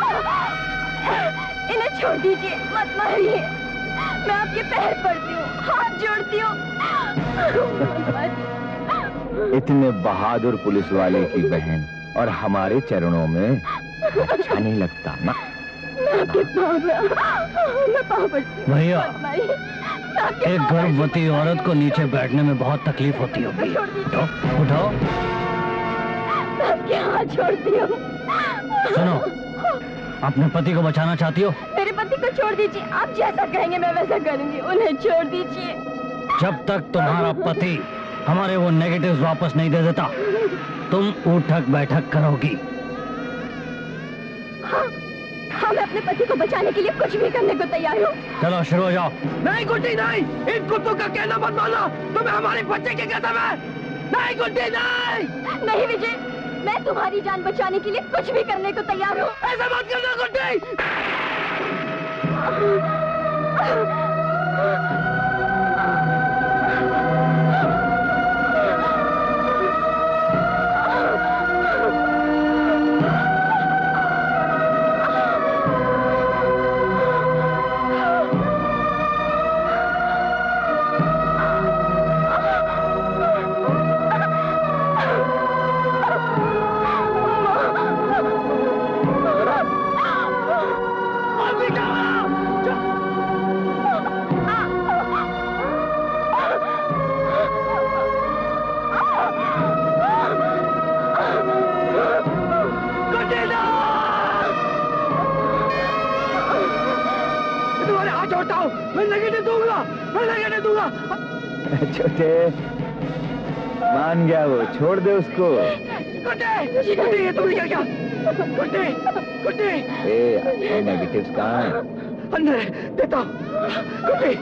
इन्हें छोड़ दीजिए, मत मारिए। मैं आपके पैर पड़ती हूँ, हाथ जोड़ती हूँ।
इतने बहादुर पुलिस वाले की बहन और हमारे चरणों में अच्छा नहीं लगता ना।
भैया, एक गर्भवती औरत को नीचे बैठने में बहुत तकलीफ होती होगी। उठो, उठो।
मैं हाथ छोड़ती हूँ।
सुनो, अपने पति को बचाना चाहती हो?
मेरे पति को छोड़ दीजिए। आप जैसा कहेंगे मैं वैसा करूंगी। उन्हें छोड़ दीजिए।
जब तक तुम्हारा पति हमारे वो नेगेटिव्स वापस नहीं दे देता, तुम उठक बैठक करोगी।
हाँ, हाँ, मैं अपने पति को बचाने के लिए कुछ भी करने को तैयार हूँ।
चलो शुरू हो जाओ।
नहीं गुड्डी नहीं, इन कुत्तों का कहना मत मानो। तुम्हें हमारे बच्चे के कसम है। नहीं गुड्डी नहीं।
नहीं विजय, मैं तुम्हारी जान बचाने के लिए कुछ भी करने को तैयार हूँ।
ऐसा मत करना गुड्डी।
छोटे, मान गया वो, छोड़ दे उसको।
गुड्डी, गुड्डी, ये तुमने क्या किया? गुड्डी, गुड्डी।
ए, नेगेटिव्स कहाँ हैं?
अंदर है, देता हूँ। गुड्डी।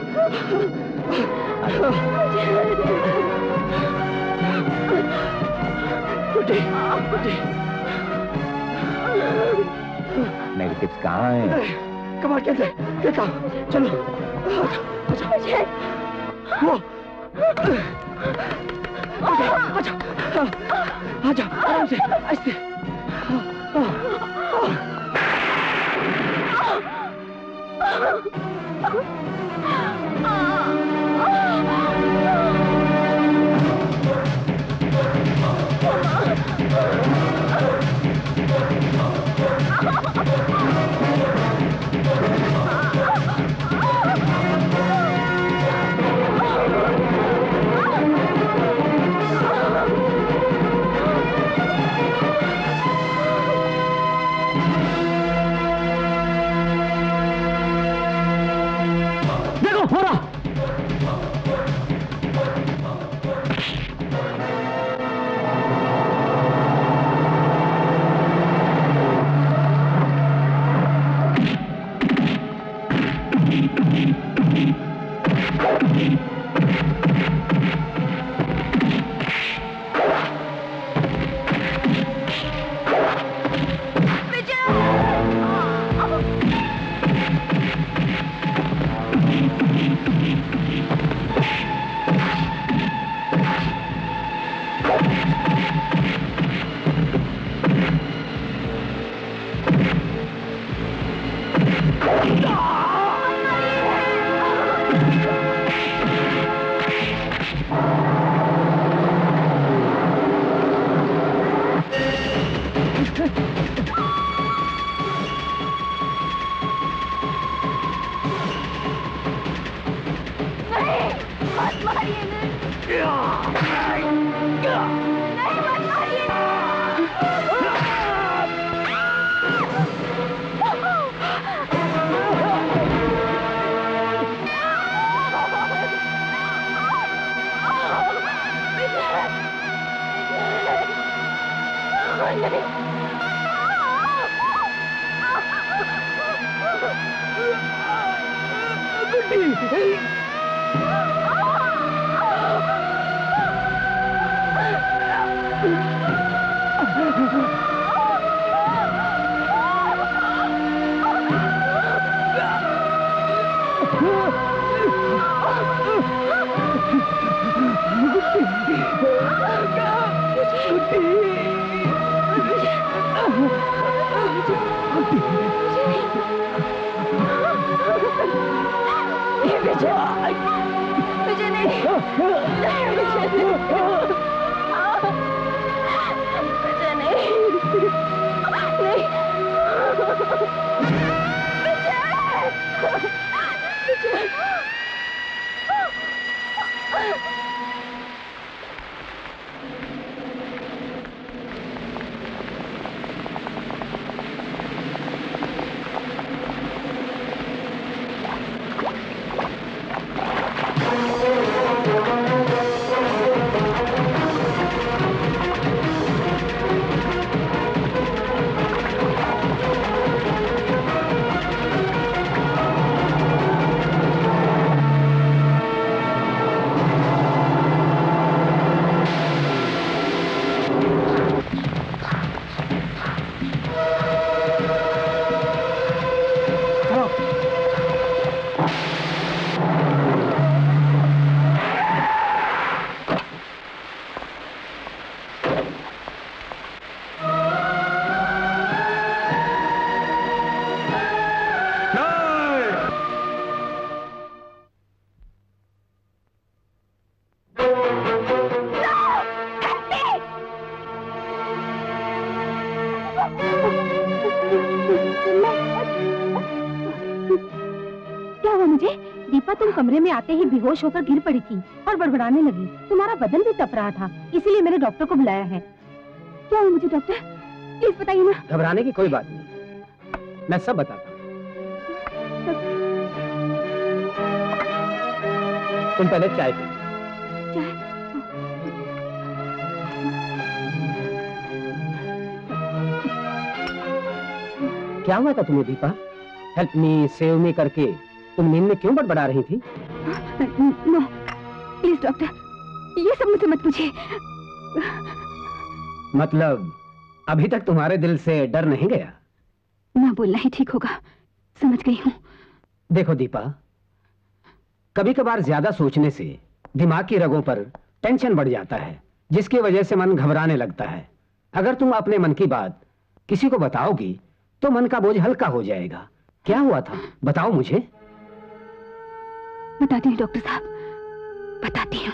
गुड्डी, गुड्डी।
नेगेटिव्स कहाँ हैं?
कमाल के अंदर, देता हूँ। चलो। अच्छा, वो आजा, आजा, आराम से, ऐसे।
हो रहा।
कमरे में आते ही बेहोश होकर गिर पड़ी थी और बड़बड़ाने लगी। तुम्हारा बदन भी तप रहा था, इसीलिए मैंने डॉक्टर को बुलाया है। क्या हुआ मुझे डॉक्टर, प्लीज बताइए ना।
घबराने की कोई बात नहीं, मैं सब बताता हूँ। तुम पहले चाय पी।
चाय?
क्या हुआ था तुम्हें Deepa? Help me, save me करके तुम नींद में क्यों बड़बड़ा रही थी?
नो प्लीज डॉक्टर, ये सब मुझसे मत पूछिए।
मतलब अभी तक तुम्हारे दिल से डर नहीं गया?
ना बोलना ही ठीक होगा, समझ गई हूँ।
देखो दीपा, कभी कभार ज्यादा सोचने से दिमाग की रगों पर टेंशन बढ़ जाता है, जिसकी वजह से मन घबराने लगता है। अगर तुम अपने मन की बात किसी को बताओगी तो मन का बोझ हल्का हो जाएगा। क्या हुआ था बताओ मुझे।
बताती हूँ डॉक्टर साहब, बताती हूँ।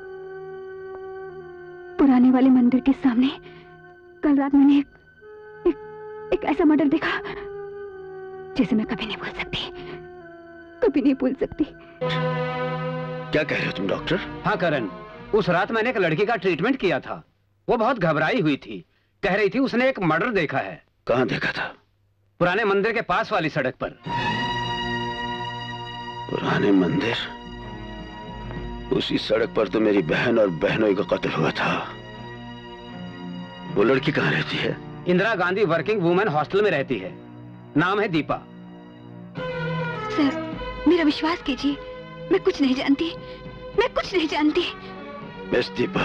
पुराने वाले मंदिर के सामने कल रात मैंने एक, एक, एक ऐसा मर्डर देखा जिसे मैं कभी नहीं भूल सकती, कभी नहीं भूल सकती।
क्या कह रहे हो तुम डॉक्टर?
हाँ करण, उस रात मैंने एक लड़की का ट्रीटमेंट किया था। वो बहुत घबराई हुई थी, कह रही थी उसने एक मर्डर देखा है।
कहाँ देखा था?
पुराने मंदिर के पास वाली सड़क पर।
पुराने मंदिर? उसी सड़क पर तो मेरी बहन और बहनों का कत्ल हुआ था। वो लड़की कहाँ रहती है?
Indira Gandhi working women hostel में रहती है, नाम है दीपा।
सर मेरा विश्वास कीजिए, मैं कुछ नहीं जानती, मैं कुछ नहीं जानती।
मिस दीपा,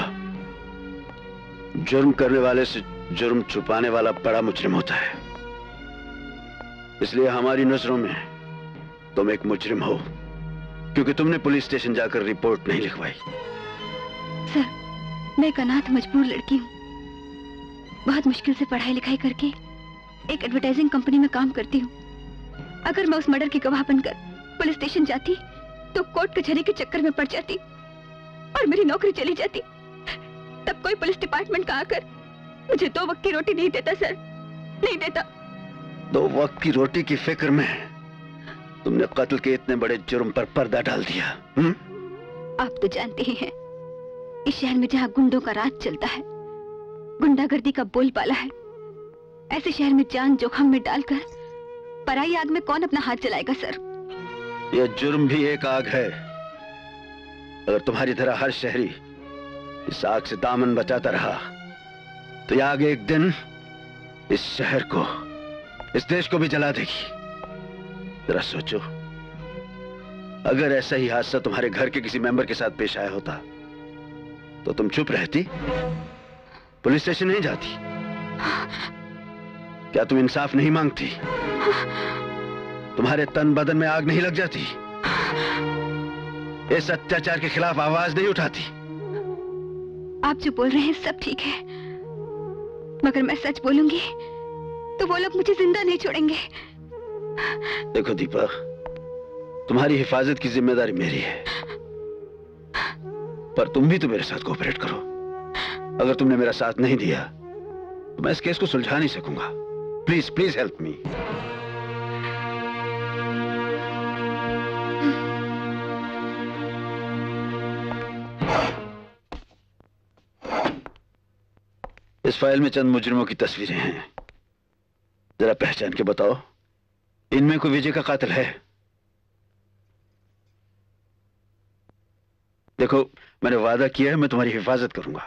जुर्म करने वाले से जुर्म छुपाने वाला बड़ा मुजरिम होता है, इसलिए हमारी नजरों में तुम एक मुजरिम हो, क्योंकि तुमने पुलिस स्टेशन जाकर रिपोर्ट नहीं लिखवाई।
सर मैं एक अनाथ मजबूर लड़की हूँ, बहुत मुश्किल से पढ़ाई लिखाई करके एक एडवर्टाइजिंग कंपनी में काम करती हूँ। अगर मैं उस मर्डर की गवाह बनकर पुलिस स्टेशन जाती तो कोर्ट कचहरी के चक्कर में पड़ जाती और मेरी नौकरी चली जाती। तब कोई पुलिस डिपार्टमेंट का आकर मुझे दो वक्त की रोटी नहीं देता सर, नहीं देता।
दो वक्त की रोटी की फिक्र में तुमने कत्ल के इतने बड़े जुर्म पर पर्दा डाल दिया। हुँ?
आप तो जानते ही हैं, इस शहर में जहाँ गुंडों का राज चलता है, गुंडागर्दी का बोलबाला है, ऐसे शहर में जान जोखिम में डालकर पराई आग में कौन अपना हाथ जलाएगा सर?
यह जुर्म भी एक आग है। अगर तुम्हारी तरह हर शहरी इस आग से दामन बचाता रहा तो यह आगे एक दिन इस शहर को, इस देश को भी जला देगी। जरा सोचो, अगर ऐसा ही हादसा तुम्हारे घर के किसी मेंबर के साथ पेश आया होता तो तुम चुप रहती, पुलिस स्टेशन नहीं जाती? क्या तुम इंसाफ नहीं मांगती? तुम्हारे तन बदन में आग नहीं लग जाती? इस अत्याचार के खिलाफ आवाज नहीं उठाती?
आप जो बोल रहे हैं सब ठीक है, मगर मैं सच बोलूंगी तो वो लोग मुझे जिंदा नहीं छोड़ेंगे।
देखो दीपा, तुम्हारी हिफाजत की जिम्मेदारी मेरी है, पर तुम भी तो मेरे साथ कोऑपरेट करो। अगर तुमने मेरा साथ नहीं दिया तो मैं इस केस को सुलझा नहीं सकूंगा। Please please help me. इस फाइल में चंद मुजरिमों की तस्वीरें हैं, जरा पहचान के बताओ, इनमें कोई विजय का कातिल है? देखो, मैंने वादा किया है मैं तुम्हारी हिफाजत करूंगा।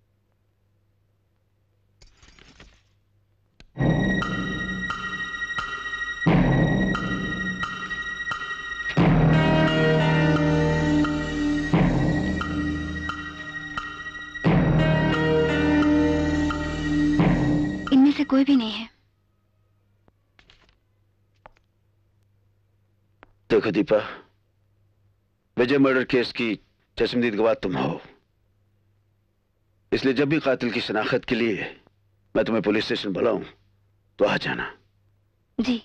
इनमें से कोई भी नहीं है।
देखो दीपा, विजय मर्डर केस की चश्मदीद गवाह तुम हो, इसलिए जब भी कातिल की शनाख्त के लिए मैं तुम्हें पुलिस स्टेशन बुलाऊं तो आ जाना।
जी।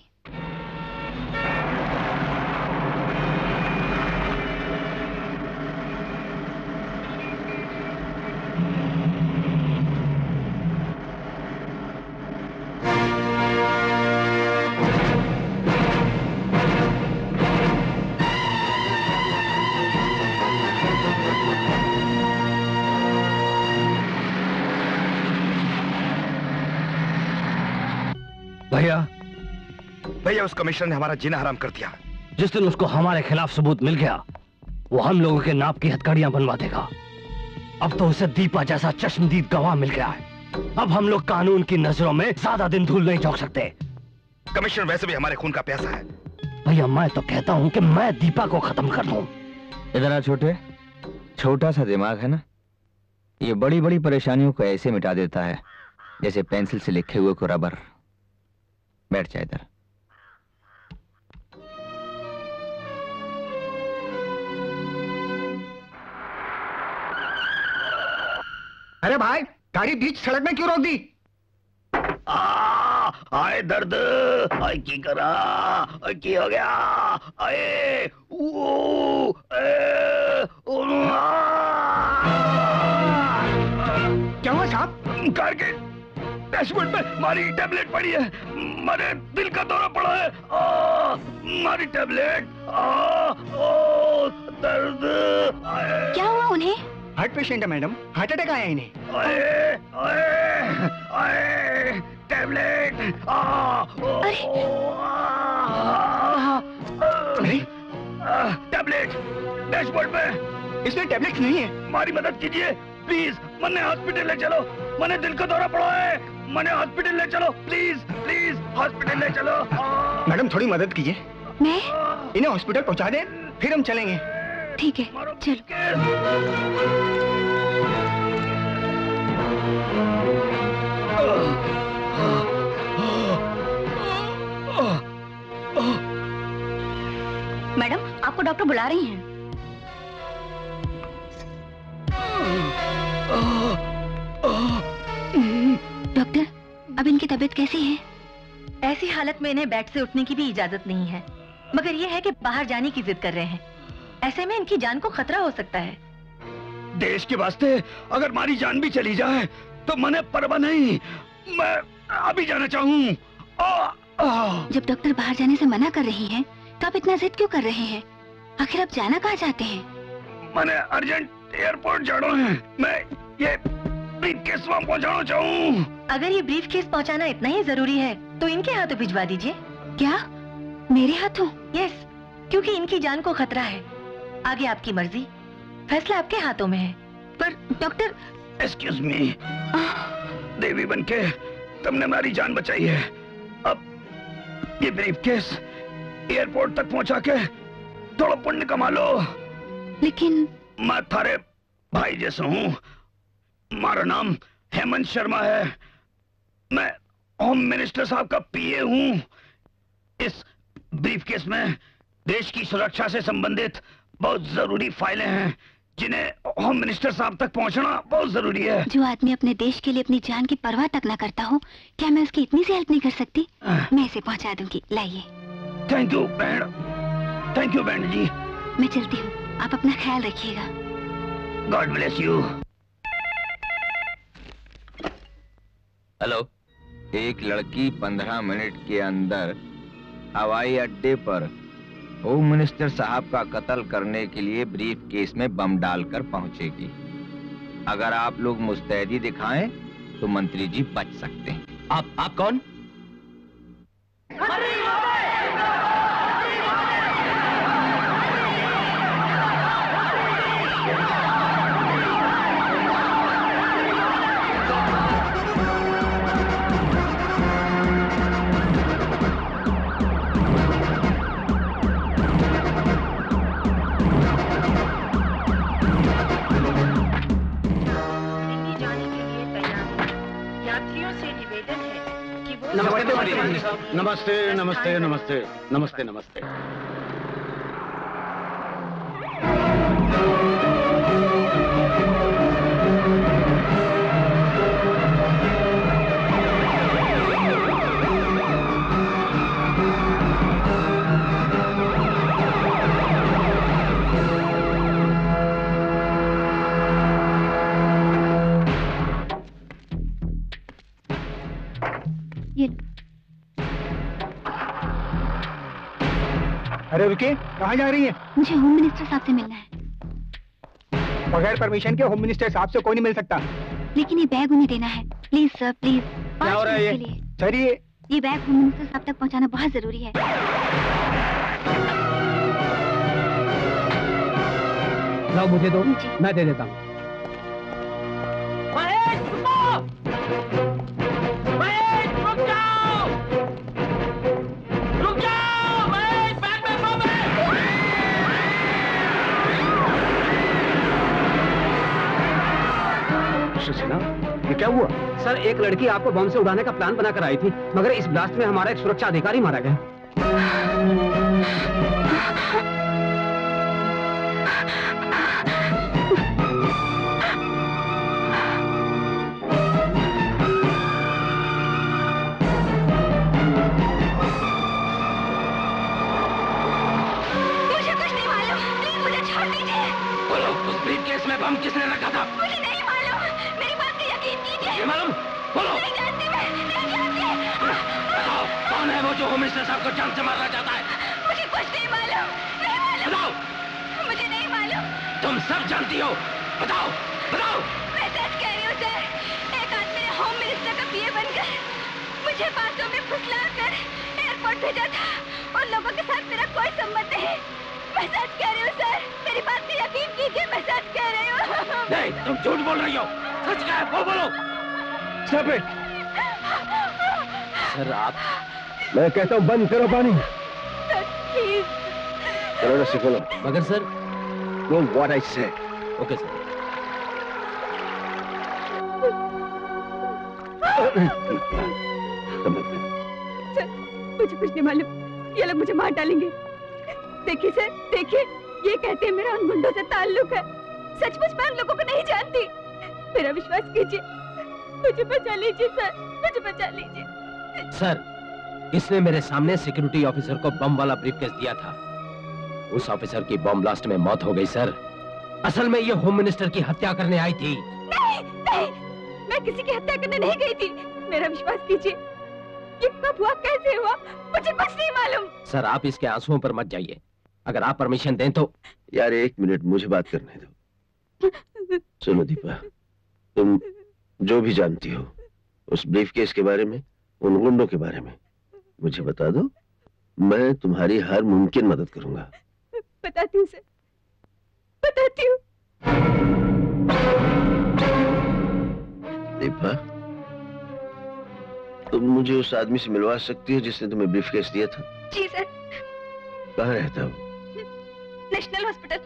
भैया
भैया उस कमिश्नर ने हमारा जीना हराम कर दिया।
जिस दिन उसको हमारे खिलाफ सबूत मिल गया वो हम लोगों के नाप की हथकड़ियां बनवा देगा। अब तो उसे दीपा जैसा चश्मदीद गवाह मिल गया है। अब हम लोग कानून की नजरों में ज्यादा दिन धूल नहीं झोंक सकते।
कमिश्नर वैसे भी हमारे खून का प्यासा है।
भैया मैं तो कहता हूं कि मैं दीपा को खत्म कर दूं।
इधर आ छोटे, छोटा सा दिमाग है ना, ये बड़ी बड़ी परेशानियों को ऐसे मिटा देता है जैसे पेंसिल से लिखे हुए को रबर। बैठ जाए इधर।
अरे भाई, गाड़ी बीच सड़क में क्यों रोक दी?
आ, आए दर्द, आए की करा, आए की हो गया, आए वो, ए,
क्या हुआ साहब?
कार के डैशबोर्ड में मारी टैबलेट पड़ी है, मेरे दिल का दौरा पड़ा है। आ, मारी टैबलेट, आ, ओ, दर्द।
क्या हुआ उन्हें?
हार्ट पेशेंट है मैडम, हार्ट अटैक आया इन्हें।
आए, आए, आए, टैबलेट। आ, ओ,
अरे
टैबलेट डैशबोर्ड में।
इसमें टैबलेट नहीं है।
हमारी मदद कीजिए प्लीज, मन्ने हॉस्पिटल ले चलो, मन्ने दिल का दौरा पड़ा है, मन्ने हॉस्पिटल ले चलो प्लीज, प्लीज हॉस्पिटल ले चलो।
मैडम थोड़ी मदद कीजिए।
मैं
इन्हें हॉस्पिटल पहुंचा दें, फिर हम चलेंगे।
ठीक है, चलो। मैडम आपको डॉक्टर बुला रही हैं। डॉक्टर, अब इनकी तबीयत कैसी है?
ऐसी हालत में इन्हें बेड से उठने की भी इजाजत नहीं है, मगर ये है कि बाहर जाने की जिद कर रहे हैं। ऐसे में इनकी जान को खतरा हो सकता है।
देश के वास्ते अगर हमारी जान भी चली जाए तो मने परवाह नहीं, मैं अभी जाना चाहूँ।
जब डॉक्टर बाहर जाने से मना कर रही हैं, तो आप इतना जिद क्यों कर रहे हैं? आखिर आप जाना कहाँ चाहते हैं?
मैंने अर्जेंट एयरपोर्ट जाना है, मैं ये ब्रीफकेस वहाँ पहुँचाना चाहूँ।
अगर ये ब्रीफकेस पहुँचाना इतना ही जरूरी है तो इनके हाथों भिजवा दीजिए।
क्या? मेरे हाथों?
यस, क्योंकि इनकी जान को खतरा है। आगे आपकी मर्जी, फैसला आपके हाथों में है।
पर डॉक्टर।
एक्सक्यूज मी,
देवी बनके तुमने हमारी जान बचाई है। अब ये ब्रीफकेस एयरपोर्ट तक पहुंचा के थोड़ा पुण्य कमा लो।
लेकिन
मैं थारे भाई जैसा हूँ। हमारा नाम हेमंत शर्मा है। मैं होम मिनिस्टर साहब का पीए हूँ। इस ब्रीफकेस में देश की सुरक्षा से संबंधित बहुत जरूरी फाइलें हैं जिन्हें होम मिनिस्टर साहब तक पहुंचना बहुत जरूरी है।
जो आदमी अपने देश के लिए अपनी जान की परवाह तक न करता हो, क्या मैं उसकी इतनी सी हेल्प नहीं कर सकती? मैं इसे पहुंचा दूंगी, लाइए।
थैंक यू बहन, थैंक यू बहन जी।
मैं चलती हूँ, आप अपना ख्याल रखिएगा।
God bless you.
हेलो। एक लड़की पंद्रह मिनट के अंदर हवाई अड्डे पर होम मिनिस्टर साहब का कत्ल करने के लिए ब्रीफ केस में बम डालकर पहुंचेगी। अगर आप लोग मुस्तैदी दिखाएं तो मंत्री जी बच सकते हैं।
आप आप कौन?
नमस्ते नमस्ते नमस्ते नमस्ते नमस्ते।
अरे रुकिए, कहाँ जा रही है?
मुझे होम मिनिस्टर साहब से मिलना है।
बगैर परमिशन के होम मिनिस्टर साहब से कोई नहीं मिल सकता।
लेकिन ये बैग उन्हें देना है। Please sir, please.
क्या हो रहा है ये? सर ये
ये बैग होम मिनिस्टर साहब तक पहुंचाना बहुत जरूरी है।
लाओ मुझे दो, मैं दे देता हूँ।
ये क्या हुआ? सर, एक लड़की आपको बम से उड़ाने का प्लान बनाकर आई थी, मगर इस ब्लास्ट में हमारा एक सुरक्षा अधिकारी मारा गया।
मुझे कुछ नहीं मालूम, प्लीज मुझे छोड़ दीजिए।
बोलो, उस ब्रीफकेस में बम किसने रखा था?
मुझे नहीं मालूम, मेरी बात का यकीन कीजिए।
ये मालूम? बोलो।
नहीं जानती मैं, नहीं जानती।
बताओ, कौन है वो जो होम मिनिस्टर साहब को जान से मारना चाहता है?
मुझे कुछ नहीं मालूम, नहीं मालूम।
बताओ।
मुझे नहीं मालूम।
तुम सब जानती हो, बताओ, बताओ।
मैं सच कह रही हूँ सर, एक आदमी ने होम मिनिस्टर का पीए बनकर मुझे बातों में फुसलाकर एयरपोर्ट भेजा था। उन लोगों के साथ मेरा कोई संबंध नहीं। मैं सच कह रही हूँ सर, मेरी बात पे यकीन कीजिए, मैं सच कह रही हूँ।
नहीं, तुम झूठ बोल रही हो। सच क्या है वो बोलो।
Stop it!
सर आप,
मैं कहता हूँ बंद करो पानी।
चलो रस्सी खोलो।
मगर सर,
वो what I said.
Okay sir.
Sir, मुझे कुछ नहीं मालूम, ये लोग मुझे मार डालेंगे। देखिए सर, देखिए, ये कहते हैं मेरा उन गुंडों से ताल्लुक है। सचमुच मैं उन लोगों को नहीं जानती। मेरा विश्वास कीजिए, मुझे बचा लीजिए सर, मुझे बचा लीजिए।
सर, इसने मेरे सामने सिक्योरिटी ऑफिसर को बम वाला ब्रीफकेस दिया था। उस ऑफिसर की बम ब्लास्ट में मौत हो गई सर। असल में ये होम मिनिस्टर की हत्या करने आई थी।
नहीं, नहीं, मैं किसी की हत्या करने नहीं गई थी। मेरा विश्वास कीजिए, ये कब हुआ, कैसे हुआ, मुझे कुछ नहीं मालूम।
सर, आप इसके आंसुओं पर मत जाइए। अगर आप परमिशन दें तो।
यार एक मिनट मुझे बात करने दो। सुनो दीपा, तुम जो भी जानती हो उस ब्रीफकेस के बारे में, उन गुंडों के बारे में, मुझे बता दो। मैं तुम्हारी हर मुमकिन मदद करूंगा।
बताती हूँ सर, बताती हूँ।
दीपा, तुम मुझे उस आदमी से मिलवा सकती हो जिसने तुम्हें ब्रीफकेस दिया था?
जी सर।
कहाँ रहता हो?
National hospital.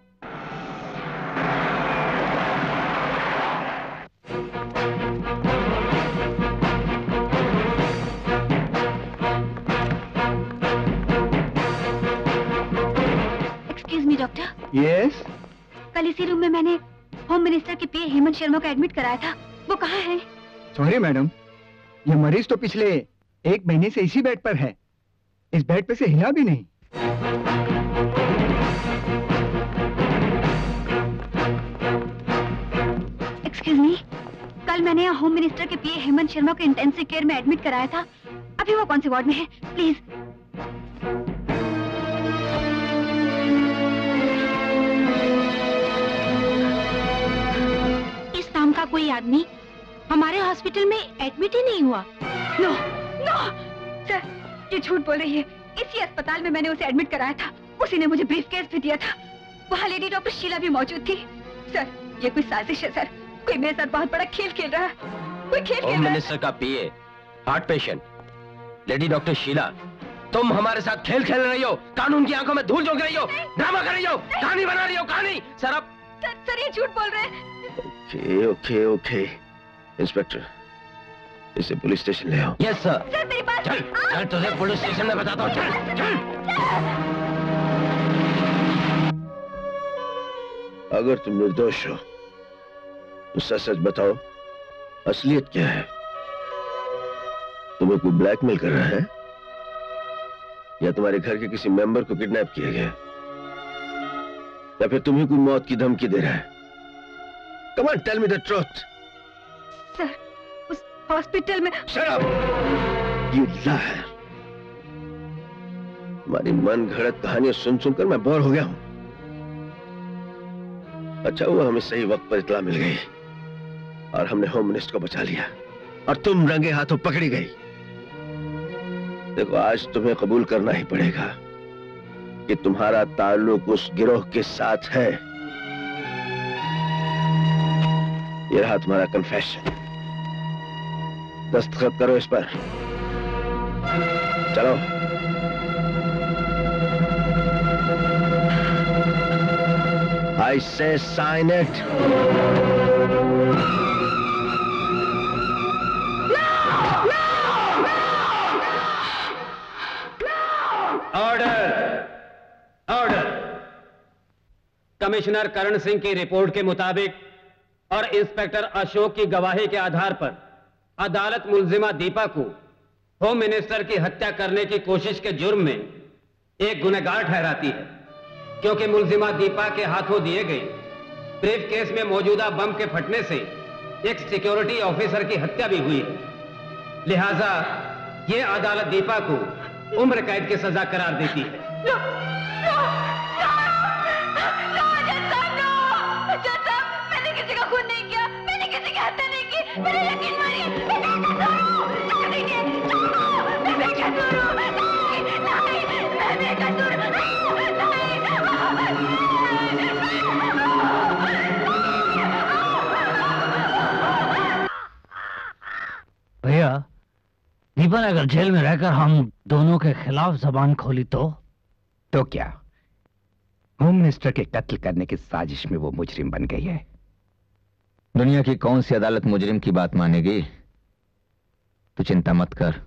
Excuse me doctor.
Yes.
कल इसी रूम में मैंने होम मिनिस्टर के पीए हेमंत शर्मा को एडमिट कराया था, वो कहाँ है?
सॉरी मैडम, ये मरीज तो पिछले एक महीने से इसी बेड पर है, इस बेड पे से हिला भी नहीं।
एक्सक्यूज मी, कल मैंने यहाँ होम मिनिस्टर के पीए हेमंत शर्मा को इंटेंसिव केयर में एडमिट कराया था, अभी वो कौन से वार्ड में है? प्लीज। इस नाम का कोई आदमी हमारे हॉस्पिटल में एडमिट ही नहीं हुआ। नो नो सर, ये झूठ बोल रही है। इसी अस्पताल में मैंने उसे एडमिट कराया था, उसी ने मुझे ब्रीफकेस भी दिया था, वहाँ लेडी डॉक्टर शीला भी मौजूद थी। सर, ये कोई साजिश है सर, कोई मेरे साथ बहुत बड़ा खेल खेल रहा है, कोई खेल खेल रहा है।
होम मिनिस्टर का PA, heart patient, lady doctor Sheela, तुम हमारे साथ खेल खेल रही हो, कानून की आंखों में धूल झोंक रही हो, ड्रामा कर रही हो, कहानी बना रही हो, कहानी। सर अब
सर, सर ये झूठ बोल रहे हैं।
ओके ओके ओके इंस्पेक्टर, इसे पुलिस स्टेशन ले आओ।
Yes sir.
सर मेरी बात
चल चल, तुझे पुलिस स्टेशन में बताता हूँ, चल चल।
अगर तुम निर्दोष हो तो सच सच बताओ, असलियत क्या है? तुम्हें कोई ब्लैकमेल कर रहा है या तुम्हारे घर के किसी मेंबर को किडनैप किया गया, या फिर तुम्हें कोई मौत की धमकी दे रहा है? Come on, tell me the truth.
Sir, उस हॉस्पिटल में।
Shut up, you liar. तुम्हारी मन घड़त कहानियां सुन सुनकर मैं बोर हो गया हूं। अच्छा हुआ हमें सही वक्त पर इत्तला मिल गई और हमने होम मिनिस्टर को बचा लिया और तुम रंगे हाथों पकड़ी गई। देखो, आज तुम्हें कबूल करना ही पड़ेगा कि तुम्हारा ताल्लुक उस गिरोह के साथ है। ये रहा तुम्हारा कन्फेशन, दस्तखत करो इस पर। चलो। I say sign it.
Order, order. Commissioner Karan Singh की रिपोर्ट के मुताबिक और इंस्पेक्टर अशोक की गवाही के आधार पर अदालत मुलजिमा दीपा को होम मिनिस्टर की हत्या करने की कोशिश के जुर्म में एक गुनहगार ठहराती है, क्योंकि मुलजिमा दीपा के हाथों दिए गए ब्रीफ केस में मौजूदा बम के फटने से एक सिक्योरिटी ऑफिसर की हत्या भी हुई है। लिहाजा ये अदालत दीपा को उम्र कैद की सजा करार देती है।
नो, नो, नो, नो, जज साहब, नो, जज साहब, मैंने किसी का खून नहीं किया, मैंने किसी की हत्या नहीं की, मैंने यकीन मानिए, मैं बेकसूर हूँ, नहीं, नहीं, मैं बेकसूर हूँ, नहीं, नहीं, मैं बेकसूर हूँ,
भैया, दीपा ने अगर जेल में रहकर हम दोनों के खिलाफ जबान खोली तो
तो क्या होम मिनिस्टर के कत्ल करने की साजिश में वो मुजरिम बन गई है?
दुनिया की कौन सी अदालत मुजरिम की बात मानेगी? तू चिंता मत कर।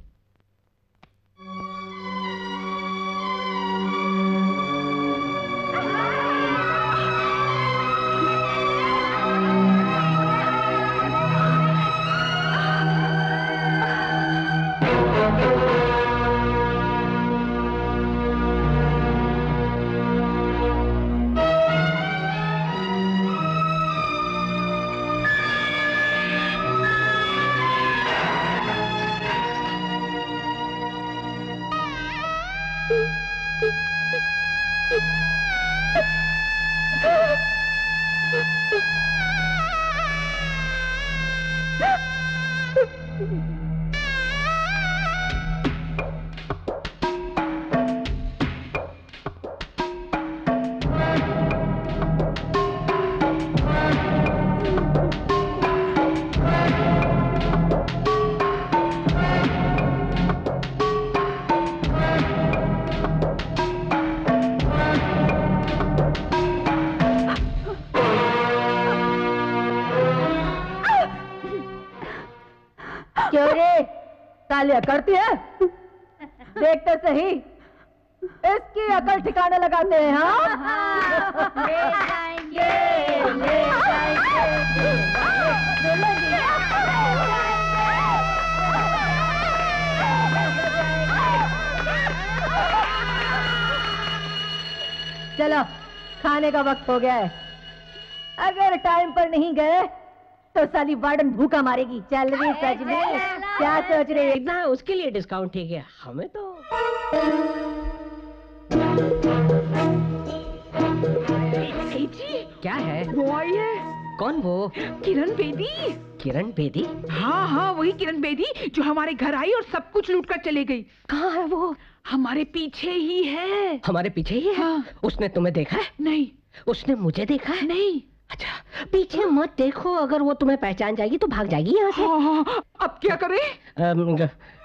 रे, तालियां करती है? देखते सही, इसकी अकल ठिकाने लगाते हैं। हाँ, ले जाएंगे, ले जाएंगे। चलो, खाने का वक्त हो गया है। अगर टाइम पर नहीं गए तो साली वार्डन भूखा मारेगी। चल रही सजनी, क्या सोच रही है?
इतना उसके लिए डिस्काउंट ठीक है, हमें तो
जी
क्या है?
वो आई है।
कौन वो?
किरण बेदी।
किरण बेदी?
हाँ हाँ, वही किरण बेदी जो हमारे घर आई और सब कुछ लूट कर चले गई।
कहाँ है वो?
हमारे पीछे ही है।
हमारे पीछे ही है? हाँ। उसने तुम्हें देखा है?
नहीं।
उसने मुझे देखा है?
नहीं।
अच्छा, पीछे मत देखो, अगर वो तुम्हें पहचान जाएगी तो भाग जाएगी यहाँ से।
हाँ, हाँ, अब क्या करें?
अम,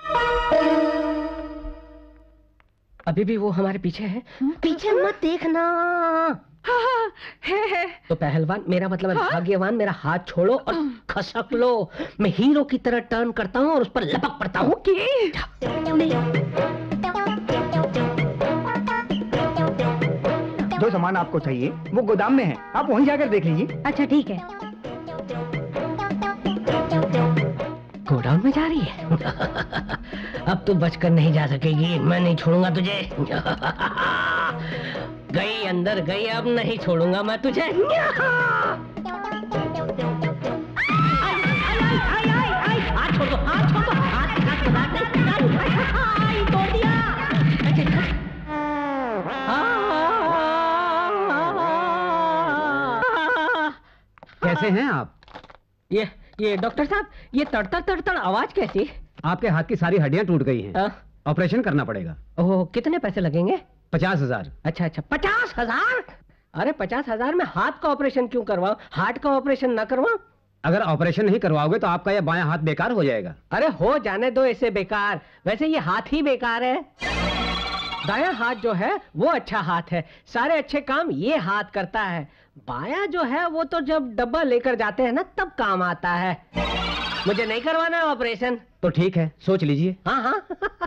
अभी भी वो हमारे पीछे है। पीछे मत देखना।
हाँ, हाँ, है, है।
तो पहलवान, मेरा मतलब है भाग्यवान, मेरा हाथ छोड़ो और खसक लो। मैं हीरो की तरह टर्न करता हूँ और उस पर लपक पड़ता हूँ।
ओके।
जो सामान आपको चाहिए वो गोदाम में है, आप वहीं जाकर देख लीजिए।
अच्छा ठीक है।
गोडाउन में जा रही है? अब तो बचकर नहीं जा सकेगी, मैं नहीं छोड़ूंगा तुझे। गई अंदर गई, अब नहीं छोड़ूंगा मैं तुझे। आई, आई, आई, आई, हाथ छोड़ दो, हाथ छोड़ दो, हाथ हाथ आई, तोड़ दिया।
कैसे हैं आप?
ये ये डॉक्टर साहब, ये तड़तड़ तड़तड़ आवाज कैसी?
आपके हाथ की सारी हड्डियां टूट गई हैं। ऑपरेशन करना पड़ेगा।
ओह, कितने पैसे लगेंगे?
पचास हजार।
अच्छा अच्छा, पचास हजार? अरे पचास हजार में हाथ का ऑपरेशन क्यों करवाऊं? हार्ट का ऑपरेशन ना करवाऊं?
अगर ऑपरेशन नहीं करवाओगे तो आपका यह बायां हाथ बेकार हो जाएगा।
अरे हो जाने दो इसे बेकार, वैसे ये हाथ ही बेकार है। दायां हाथ जो है वो अच्छा हाथ है, सारे अच्छे काम ये हाथ करता है। बायां जो है वो तो जब डब्बा लेकर जाते हैं ना तब काम आता है। मुझे नहीं करवाना है ऑपरेशन।
तो ठीक है, सोच लीजिए।
हाँ हाँ।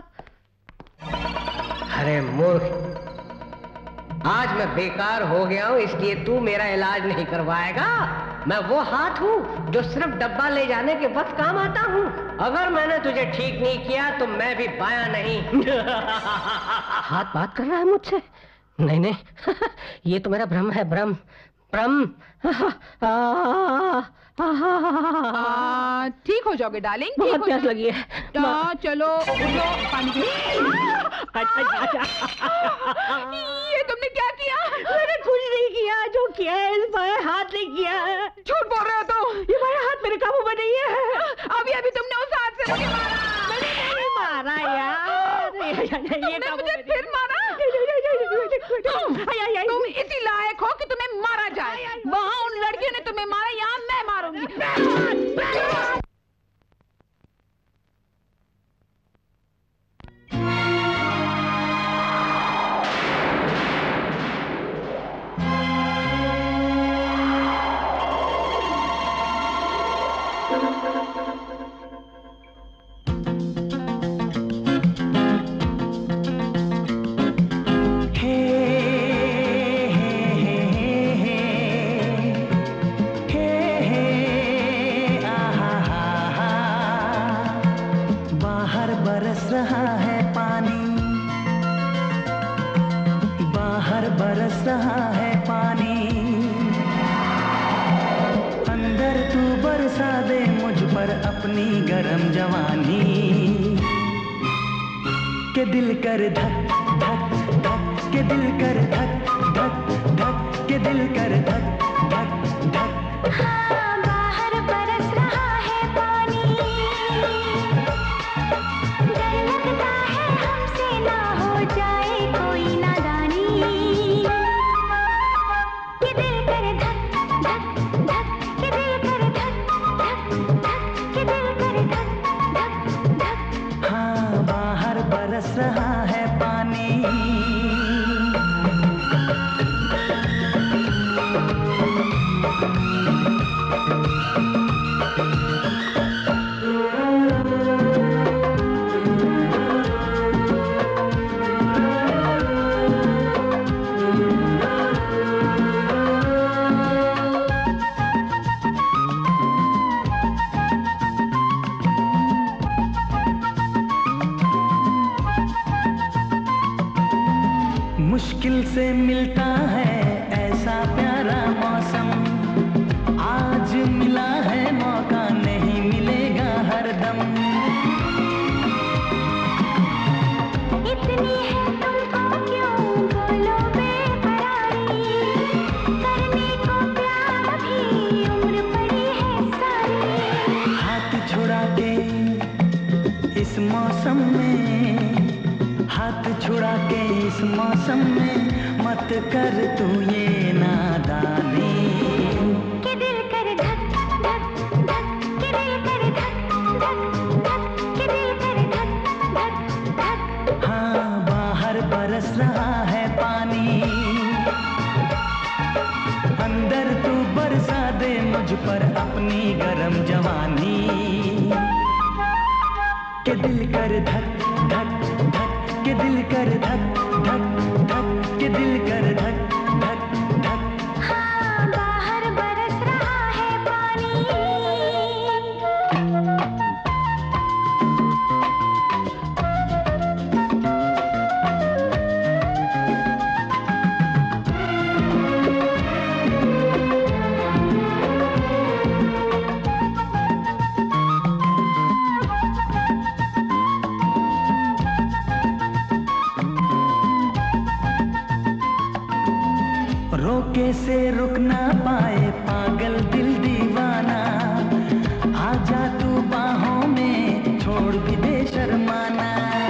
अरे मूर्ख, आज मैं बेकार हो गया हूँ, इसलिए तू मेरा इलाज नहीं करवाएगा। मैं वो हाथ हूँ जो सिर्फ डब्बा ले जाने के वक्त काम आता हूँ। अगर मैंने तुझे ठीक नहीं किया तो मैं भी बायां नहीं। हाथ बात कर रहा है मुझसे? नहीं नहीं, ये तो मेरा भ्रम है, भ्रम भ्रम।
ठीक हो जाओगे डार्लिंग।
बहुत प्यास लगी है।
हाँ, चलो उठो, पानी पी। ये तुमने क्या किया?
मैंने कुछ नहीं किया, जो किया है इस बाएं हाथ ने किया है।
झूठ बोल रहे हो तुम।
ये बायां हाथ मेरे काबू में नहीं है।
अभी अभी तुमने उस हाथ से मुझे मारा।
मैंने नहीं मारा यार।
ये मुझे फिर मारा। तुम, तुम इसी लायक हो कि तुम्हें मारा जाए। वहाँ उन लड़कियों ने तुम्हें मारा, यहाँ मैं मारूंगी।
के दिल कर धक धक धक, के दिल कर धक धक धक, के दिल कर धक धक धक। हाँ, बाहर बरस रहा है पानी, डर लगता है हमसे ना हो जाए कोई नादानी। के दिल कर धक धक धक, के दिल कर धक धक धक, के दिल कर धक धक धक। हाँ, बाहर बरस रहा है पानी। मुश्किल से मिलता है ऐसा प्यारा मौसम, आज मिला है मौका नहीं मिलेगा हरदम। इतनी है तुमको क्यों बोलो बेकरारी, करने को प्यार भी उम्र पड़ी है सारी। हाथ छुड़ा के इस मौसम में, हाथ छुड़ा के इस मौसम में मत कर तू ये नादानी। के दिल कर धक धक धक, के दिल कर धक धक धक, के दिल कर धक धक धक। हाँ बाहर बरस रहा है पानी, अंदर तू बरसा दे मुझ पर अपनी गरम जवानी। के दिल कर धक धक धक, के दिल कर धक धक धक, के दिल कर धक धक धक। हाँ बाहर बरस रहा है पानी। रोके से रुक ना पाए पागल दिल दीवाना, आजा तू बाहों में छोड़ भी दे शर्माना।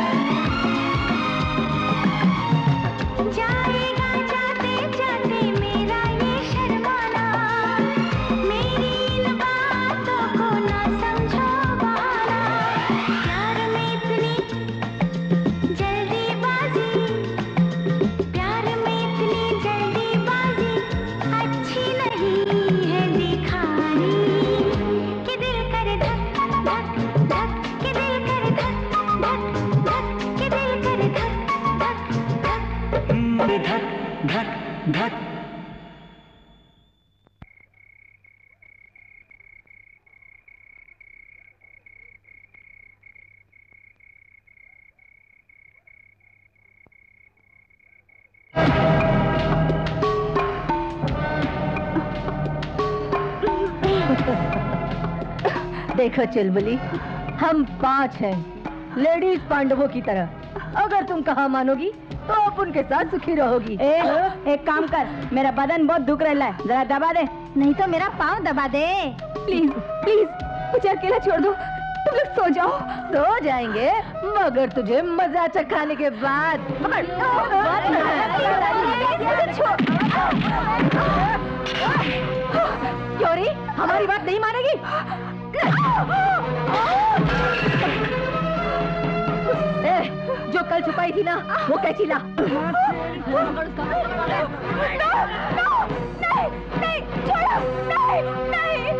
जाएगा जाते जाते मेरा ये शर्माना, मेरी इन बातों को ना समझो बहाना। प्यार में इतनी जल्दीबाजी, प्यार में इतनी जल्दीबाजी अच्छी नहीं है दिखानी। कि दिल कर धक धक धक, कि दिल कर धक धक धक, कि दिल कर धक धक धक धक धक धक।
देखो चुलबुली, हम पांच हैं, लेडीज पांडवों की तरह। अगर तुम कहा मानोगी तो आप उनके साथ सुखी रहोगी।
ए, एक काम कर, मेरा बदन बहुत दुख रहा है, जरा दबा दे।
नहीं तो मेरा पाँव दबा दे।
प्लीज प्लीज मुझे अकेला छोड़ दो, तुम लोग सो जाओ।
सो जाएंगे मगर तुझे मजा चखाने के बाद। क्योरी, हमारी बात नहीं मानेगी? ए, जो कल छुपाई थी ना वो कैची ला।
नहीं, छोड़ो, नहीं, नहीं,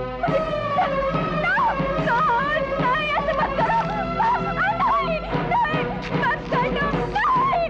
नहीं, ऐसे मत करो, नहीं, नहीं, मत करना, नहीं,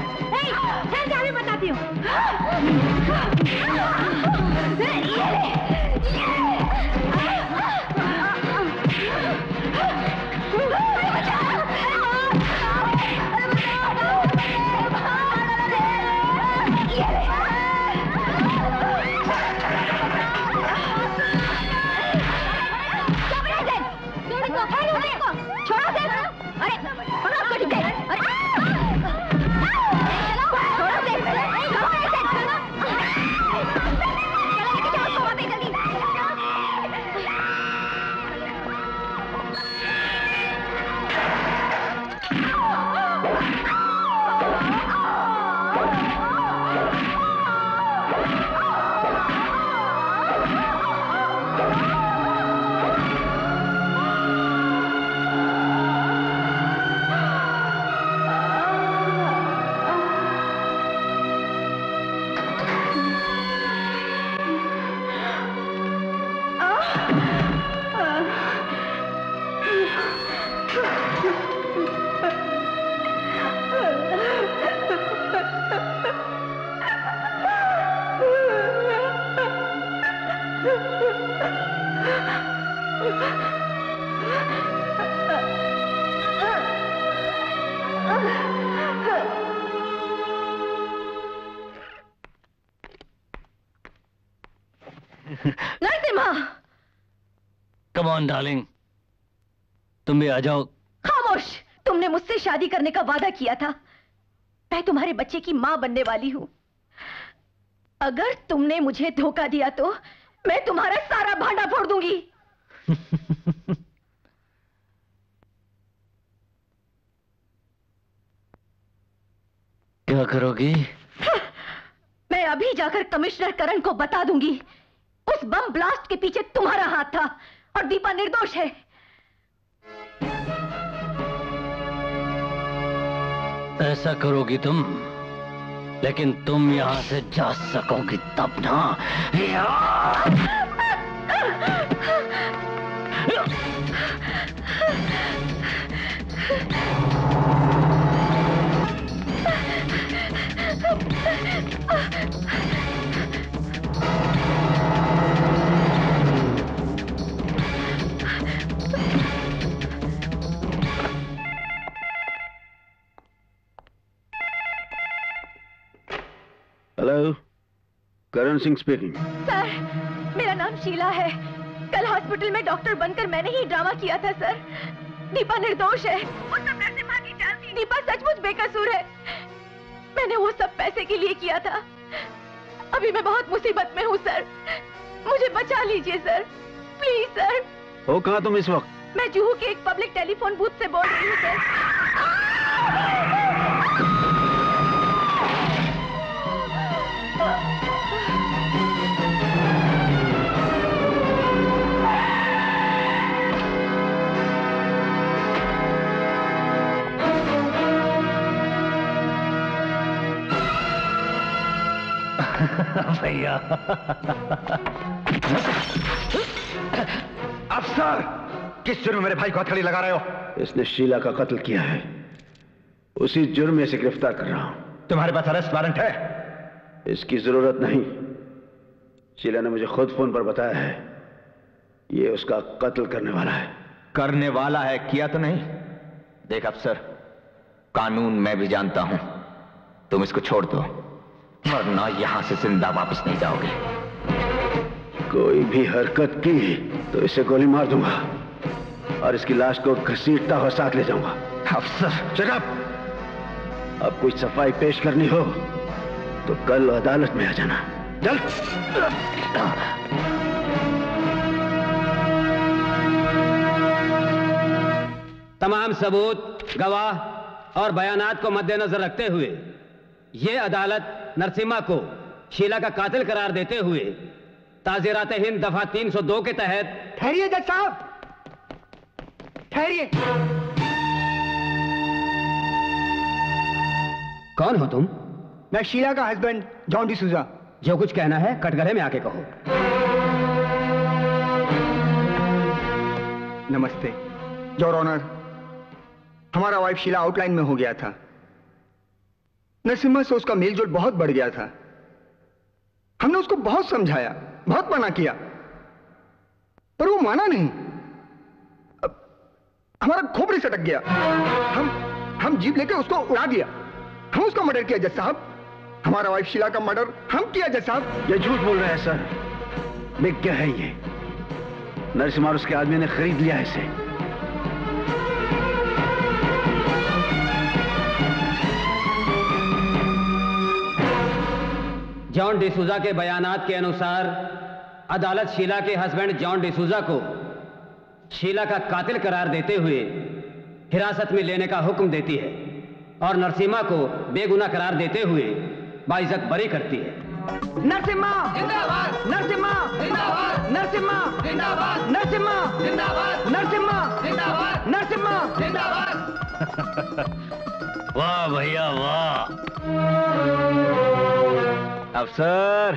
बताती हूँ।
नरसिम्हा!
कम ऑन डार्लिंग, तुम भी आ जाओ।
खामोश! तुमने मुझसे शादी करने का वादा किया था। मैं तुम्हारे बच्चे की मां बनने वाली हूं। अगर तुमने मुझे धोखा दिया तो मैं तुम्हारा सारा भांडा फोड़ दूंगी।
क्या करोगी?
मैं अभी जाकर कमिश्नर करण को बता दूंगी उस बम ब्लास्ट के पीछे तुम्हारा हाथ था और दीपा निर्दोष है।
ऐसा करोगी तुम, लेकिन तुम यहां से जा सकोगी तब ना।
Hello, Karan Singh speaking.
Sir, मेरा नाम शीला है। कल हॉस्पिटल में डॉक्टर बनकर मैंने ही ड्रामा किया था सर। दीपा निर्दोष है। वो सब नरसिम्हा की जान थी। दीपा सचमुच बेकसूर है। मैंने वो सब पैसे के लिए किया था। अभी मैं बहुत मुसीबत में हूँ सर, मुझे बचा लीजिए सर, प्लीज सर।
हो कहाँ तुम इस वक्त?
मैं जुहू के एक पब्लिक टेलीफोन बूथ से बोल रही हूँ सर।
भैया।
अफसर, किस जुर्म में मेरे भाई को हथकड़ी लगा रहे हो? इसने शीला का कत्ल किया है, उसी जुर्म में इसे गिरफ्तार कर रहा हूं।
तुम्हारे पास अरेस्ट वारंट है?
इसकी जरूरत नहीं। शीला ने मुझे खुद फोन पर बताया है ये उसका कत्ल करने वाला है।
करने वाला है, किया तो नहीं। देख अफसर, कानून मैं भी जानता हूं। तुम इसको छोड़ दो, वरना यहां से जिंदा वापस नहीं जाओगे।
कोई भी हरकत की तो इसे गोली मार दूंगा और इसकी लाश को घसीटता हुआ साथ ले जाऊंगा।
अफसर
शट अप! अब कोई सफाई पेश करनी हो तो कल अदालत में आ जाना। चल।
तमाम सबूत, गवाह और बयानात को मद्देनजर रखते हुए ये अदालत नरसिम्हा को शीला का कातिल करार देते हुए ताज़ीरात हिंद दफा तीन सौ दो के तहत।
ठहरिए जज साहब, ठहरिए।
कौन हो तुम?
मैं शीला का हस्बैंड जॉन डिसूजा।
जो कुछ कहना है कटघरे में आके कहो।
नमस्ते योर ऑनर, हमारा वाइफ शीला आउटलाइन में हो गया था। नरसिम्हा से उसका मेलजोल बहुत बढ़ गया था। हमने उसको बहुत समझाया, बहुत मना किया, पर वो माना नहीं। अब हमारा खोपड़ी सटक गया। हम हम जीप लेके उसको उड़ा दिया। हम उसका मर्डर किया जज साहब। हमारा वाइफ शीला का मर्डर हम किया जज साहब।
ये झूठ बोल रहे हैं सर। बिग क्या है ये? नरसिम्हा उसके आदमी ने खरीद लिया है इसे।
जॉन डिसूजा के बयानात के अनुसार अदालत शीला के हस्बैंड जॉन डिसूजा को शीला का कातिल करार देते हुए हिरासत में लेने का हुक्म देती है और नरसिम्हा को बेगुनाह करार देते हुए बाइज्जत बरी करती है।
नरसिम्हा जिंदाबाद! नरसिम्हा जिंदाबाद! नरसिम्हा जिंदाबाद! नरसिम्हा जिंदाबाद! नरसिम्हा जिंदाबाद! नरसिम्हा जिंदाबाद!
वाह भैया वाह।
अफसर,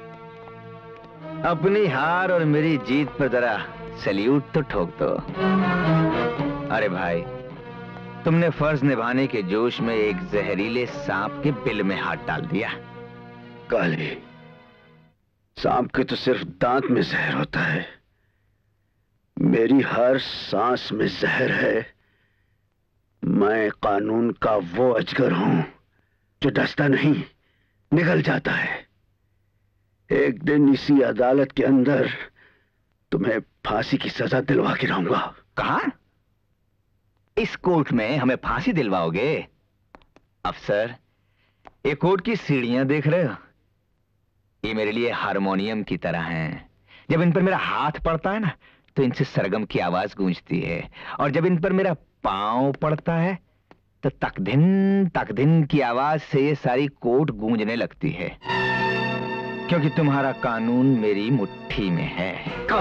अपनी हार और मेरी जीत पर जरा सैल्यूट तो ठोक दो। अरे भाई, तुमने फर्ज निभाने के जोश में एक जहरीले सांप के बिल में हाथ डाल दिया।
काली, सांप के तो सिर्फ दांत में जहर होता है, मेरी हर सांस में जहर है। मैं कानून का वो अजगर हूं जो डसता नहीं, निगल जाता है। एक दिन इसी अदालत के अंदर तुम्हें फांसी की सजा दिलवा के रहूंगा।
कहा? इस कोर्ट में हमें फांसी दिलवाओगे? अफसर, ये कोर्ट की सीढ़ियां देख रहे हो? ये मेरे लिए हारमोनियम की तरह हैं। जब इन पर मेरा हाथ पड़ता है ना, तो इनसे सरगम की आवाज गूंजती है, और जब इन पर मेरा पांव पड़ता है तो तकधिन तकधिन की आवाज से ये सारी कोर्ट गूंजने लगती है, क्योंकि तुम्हारा कानून मेरी मुट्ठी में है।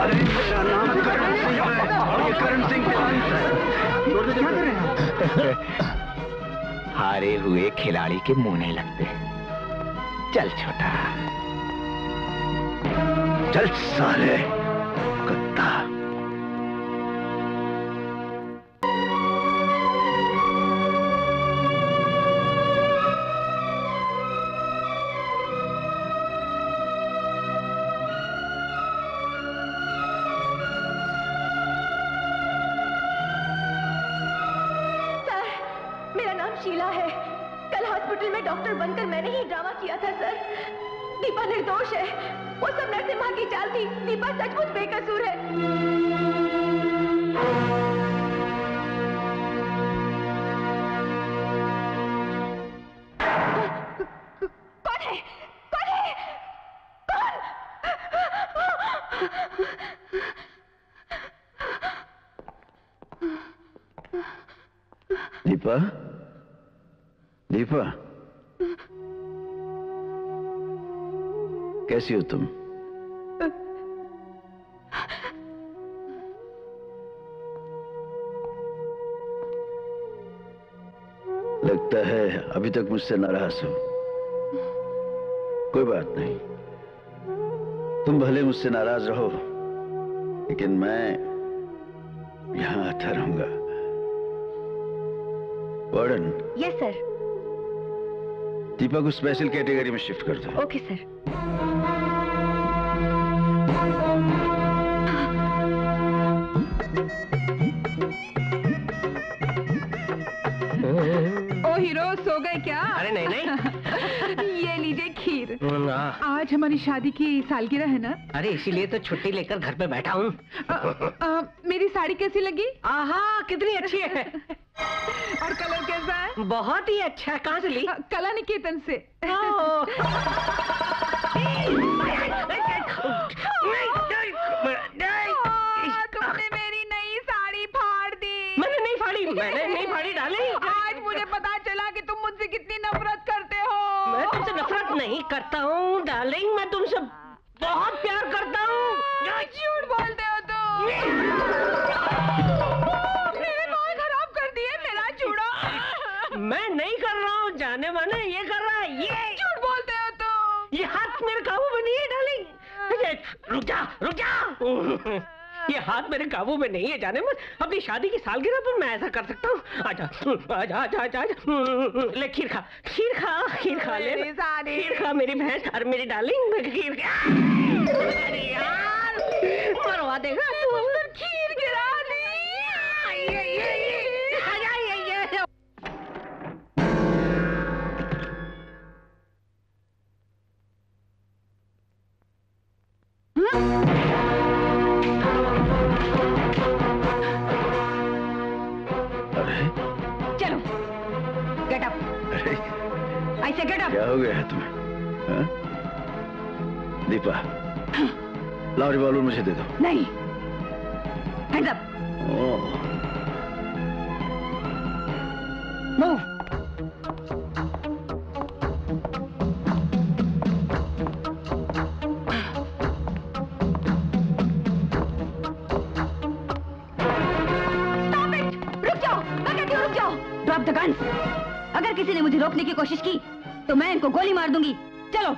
हारे हुए खिलाड़ी के मुंह नहीं लगते। चल छोटा,
चल साले कुत्ता।
शीला है। कल हॉस्पिटल में डॉक्टर बनकर मैंने ही ड्रामा किया था सर। दीपा निर्दोष है। वो सब नरसिम्हा की चाल थी। दीपा सचमुच बेकसूर है। कौन है? कौन है?
कौन? दीपा, दीपा, कैसी हो तुम? लगता है अभी तक मुझसे नाराज हो। कोई बात नहीं, तुम भले मुझसे नाराज रहो, लेकिन मैं यहां आता रहूंगा। वार्डन।
Yes sir.
दीपा को स्पेशल कैटेगरी में शिफ्ट कर दो।
Okay sir.
ओ हीरो, सो गए क्या?
अरे नहीं नहीं।
ये लीजिए खीर। आज हमारी शादी की सालगिरह है ना?
अरे इसीलिए तो छुट्टी लेकर घर पे बैठा हूँ।
मेरी साड़ी कैसी लगी?
आहा, कितनी अच्छी है।
और कलर कैसा है?
बहुत ही अच्छा है। कहाँ से ली?
कला निकेतन से। तुमने मेरी नई साड़ी फाड़ दी।
मैंने नहीं फाड़ी, मैंने नहीं फाड़ी डाली।
आज मुझे पता चला कि तुम मुझसे कितनी नफरत करते हो।
मैं तुमसे नफरत नहीं करता हूँ डार्लिंग, मैं तुमसे बहुत प्यार करता हूँ।
झूठ बोलते हो तुम। मेरे बाल खराब कर दिए, मेरा चूड़ा।
मैं नहीं कर रहा हूँ, जाने माने ये कर रहा है। ये
झूठ बोलते हो तुम।
ये हाथ मेरे काबू में नहीं है डार्लिंग। रुक जा, रुक जा। ये हाथ मेरे काबू में नहीं है, जाने मन। अपनी शादी की सालगिरह पर मैं ऐसा कर सकता हूँ? आजा आजा आजा आजा, ले खीर खा, खीर खा, खीर खा ले, खीर खा मेरी भैंस। और मेरी डार्लिंग खीर खा। अरे यार, मरवा देगा तू।
खीर गिरा दी।
चलो, गेट अप। ऐसे गेट अप।
क्या हो गया है तुम्हें? हा? दीपा, लाओ रिवॉल्वर मुझे दे दो।
नहीं, hands up. Move. Drop the guns. अगर किसी ने मुझे रोकने की कोशिश की तो मैं इनको गोली मार दूंगी। चलो।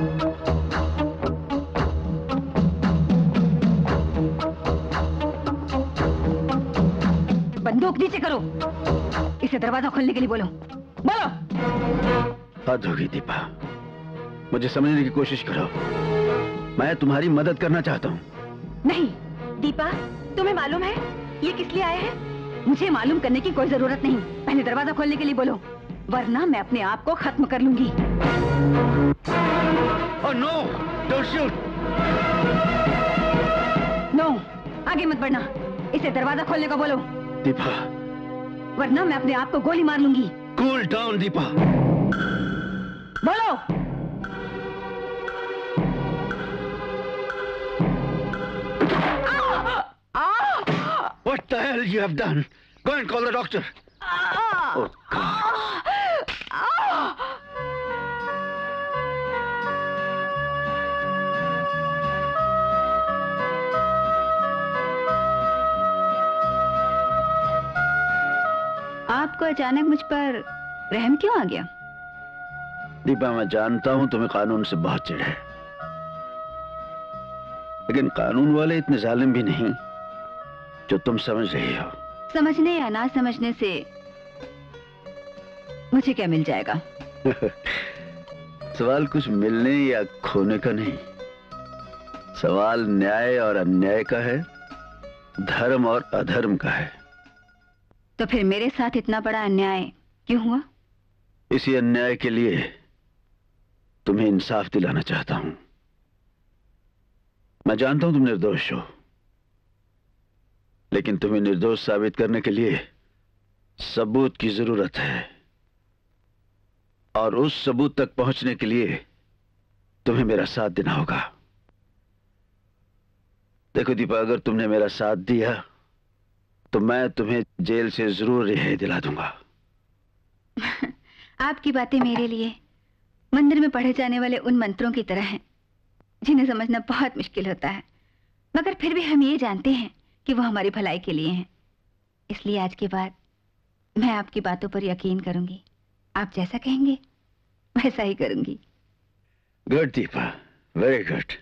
बंदूक नीचे करो। इसे दरवाजा खोलने के लिए बोलो। बोलो।
हद होगी दीपा, मुझे समझने की कोशिश करो। मैं तुम्हारी मदद करना चाहता हूँ।
नहीं दीपा, तुम्हें मालूम है ये किस लिए आए हैं? मुझे मालूम करने की कोई जरूरत नहीं। पहले दरवाजा खोलने के लिए बोलो, वरना मैं अपने आप को खत्म कर लूंगी।
Oh no! Don't shoot!
No, आगे मत बढ़ना। इसे दरवाजा खोलने को बोलो।
दीपा,
वरना मैं अपने आप को गोली मार लूंगी।
Cool down Deepa.
बोलो।
What the hell you have done? Go and call the doctor. Oh God.
आपको अचानक मुझ पर रहम क्यों आ गया?
दीपा, मैं जानता हूं तुम्हें कानून से बहुत चिढ़ है, लेकिन कानून वाले इतने जालिम भी नहीं जो तुम समझ रही हो।
समझने या ना समझने से मुझे क्या मिल जाएगा?
सवाल कुछ मिलने या खोने का नहीं, सवाल न्याय और अन्याय का है, धर्म और अधर्म का है।
तो फिर मेरे साथ इतना बड़ा अन्याय क्यों हुआ?
इसी अन्याय के लिए तुम्हें इंसाफ दिलाना चाहता हूं। मैं जानता हूं तुम निर्दोष हो, लेकिन तुम्हें निर्दोष साबित करने के लिए सबूत की जरूरत है, और उस सबूत तक पहुंचने के लिए तुम्हें मेरा साथ देना होगा। देखो दीपा, अगर तुमने मेरा साथ दिया तो मैं तुम्हें जेल से जरूर रिहाई दिला दूंगा।
आपकी बातें मेरे लिए मंदिर में पढ़े जाने वाले उन मंत्रों की तरह हैं, जिन्हें समझना बहुत मुश्किल होता है, मगर फिर भी हम ये जानते हैं कि वो हमारी भलाई के लिए हैं। इसलिए आज के बाद मैं आपकी बातों पर यकीन करूंगी। आप जैसा कहेंगे वैसा ही करूंगी।
Good Deepa, very good.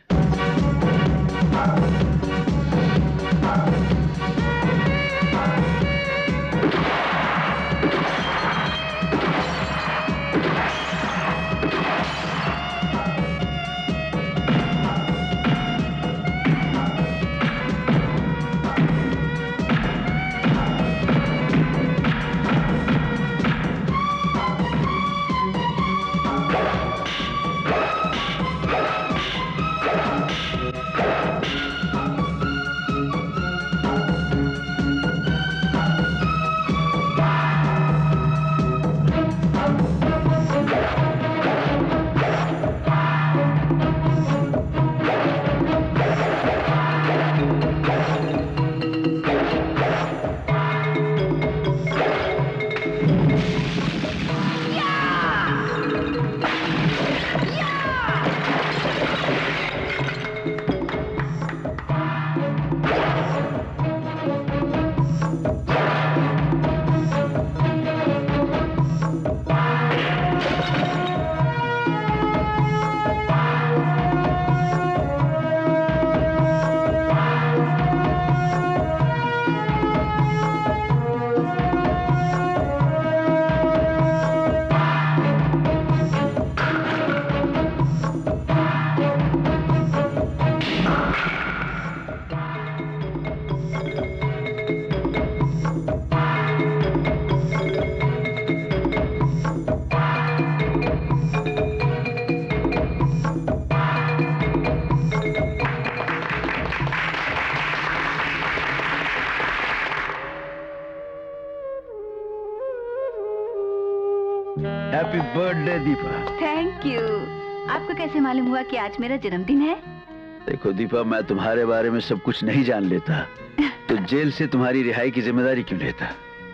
Happy birthday Deepa.
Thank you. आपको कैसे मालूम हुआ कि आज मेरा जन्मदिन है?
देखो दीपा, मैं तुम्हारे बारे में सब कुछ नहीं जान लेता तो जेल से तुम्हारी रिहाई की जिम्मेदारी क्यों लेता।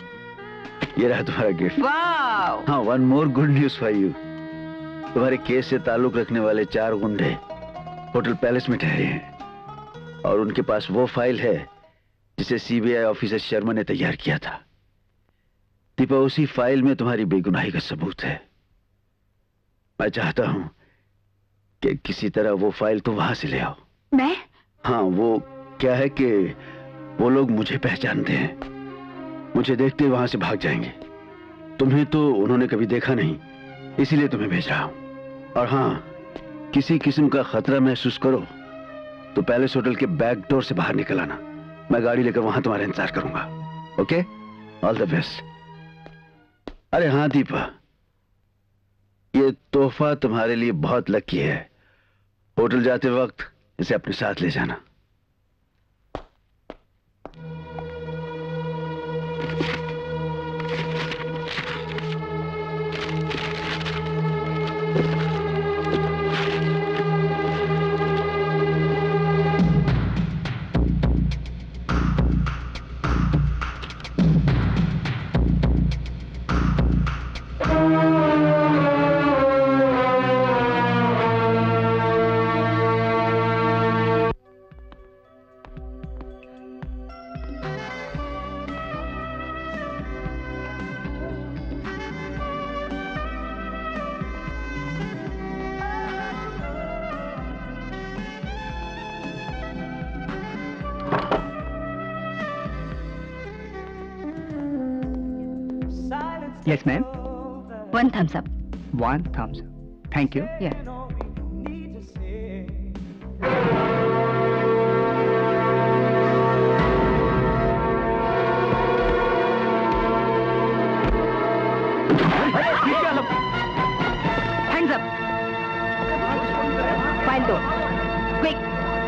ये रहा तुम्हारा गिफ्ट।
वाओ।
हाँ, one more good news for you. तुम्हारे केस से ताल्लुक रखने वाले चार गुंडे होटल पैलेस में ठहरे हैं, और उनके पास वो फाइल है जिसे सीबीआई ऑफिसर शर्मा ने तैयार किया था। दीपा, उसी फाइल में तुम्हारी बेगुनाही का सबूत है। मैं चाहता हूं कि किसी तरह वो फाइल तो वहां से ले आओ।
मैं?
हाँ, वो क्या है कि वो लोग मुझे पहचानते हैं, मुझे देखते वहां से भाग जाएंगे। तुम्हें तो उन्होंने कभी देखा नहीं, इसीलिए तुम्हें भेज रहा हूं। और हाँ, किसी किस्म का खतरा महसूस करो तो पैलेस होटल के बैक डोर से बाहर निकल आना। मैं गाड़ी लेकर वहां तुम्हारा इंतजार करूंगा। Okay, all the best. अरे हाँ दीपा, ये तोहफा तुम्हारे लिए बहुत लकी है, होटल जाते वक्त इसे अपने साथ ले जाना।
Yes, ma'am.
One thumbs up.
One thumbs up. Thank you.
Yeah. Hands up. File दो. Quick.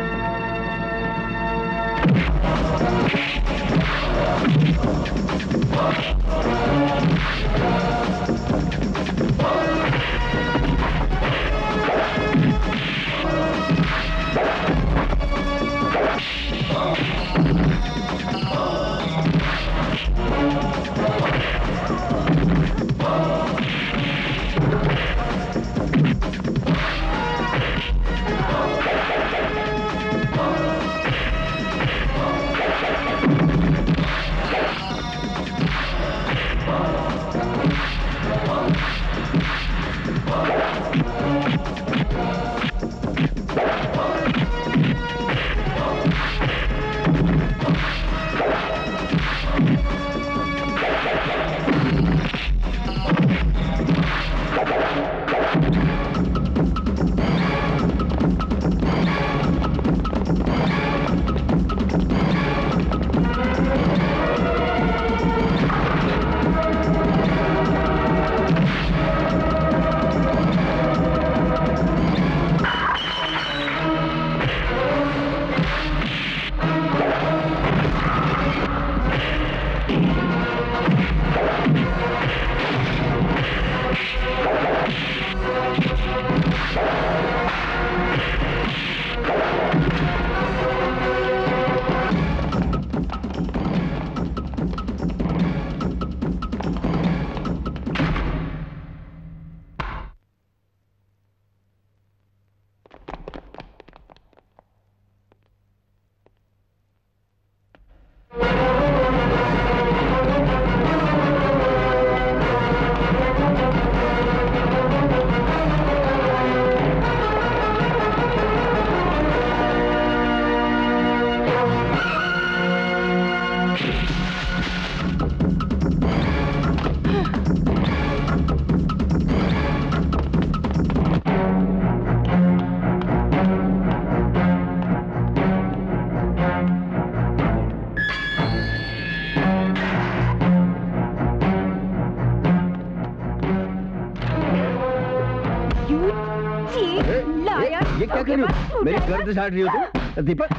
ये क्या कर रही हो? मेरी गर्द छाट रही हो तुम? दीपक,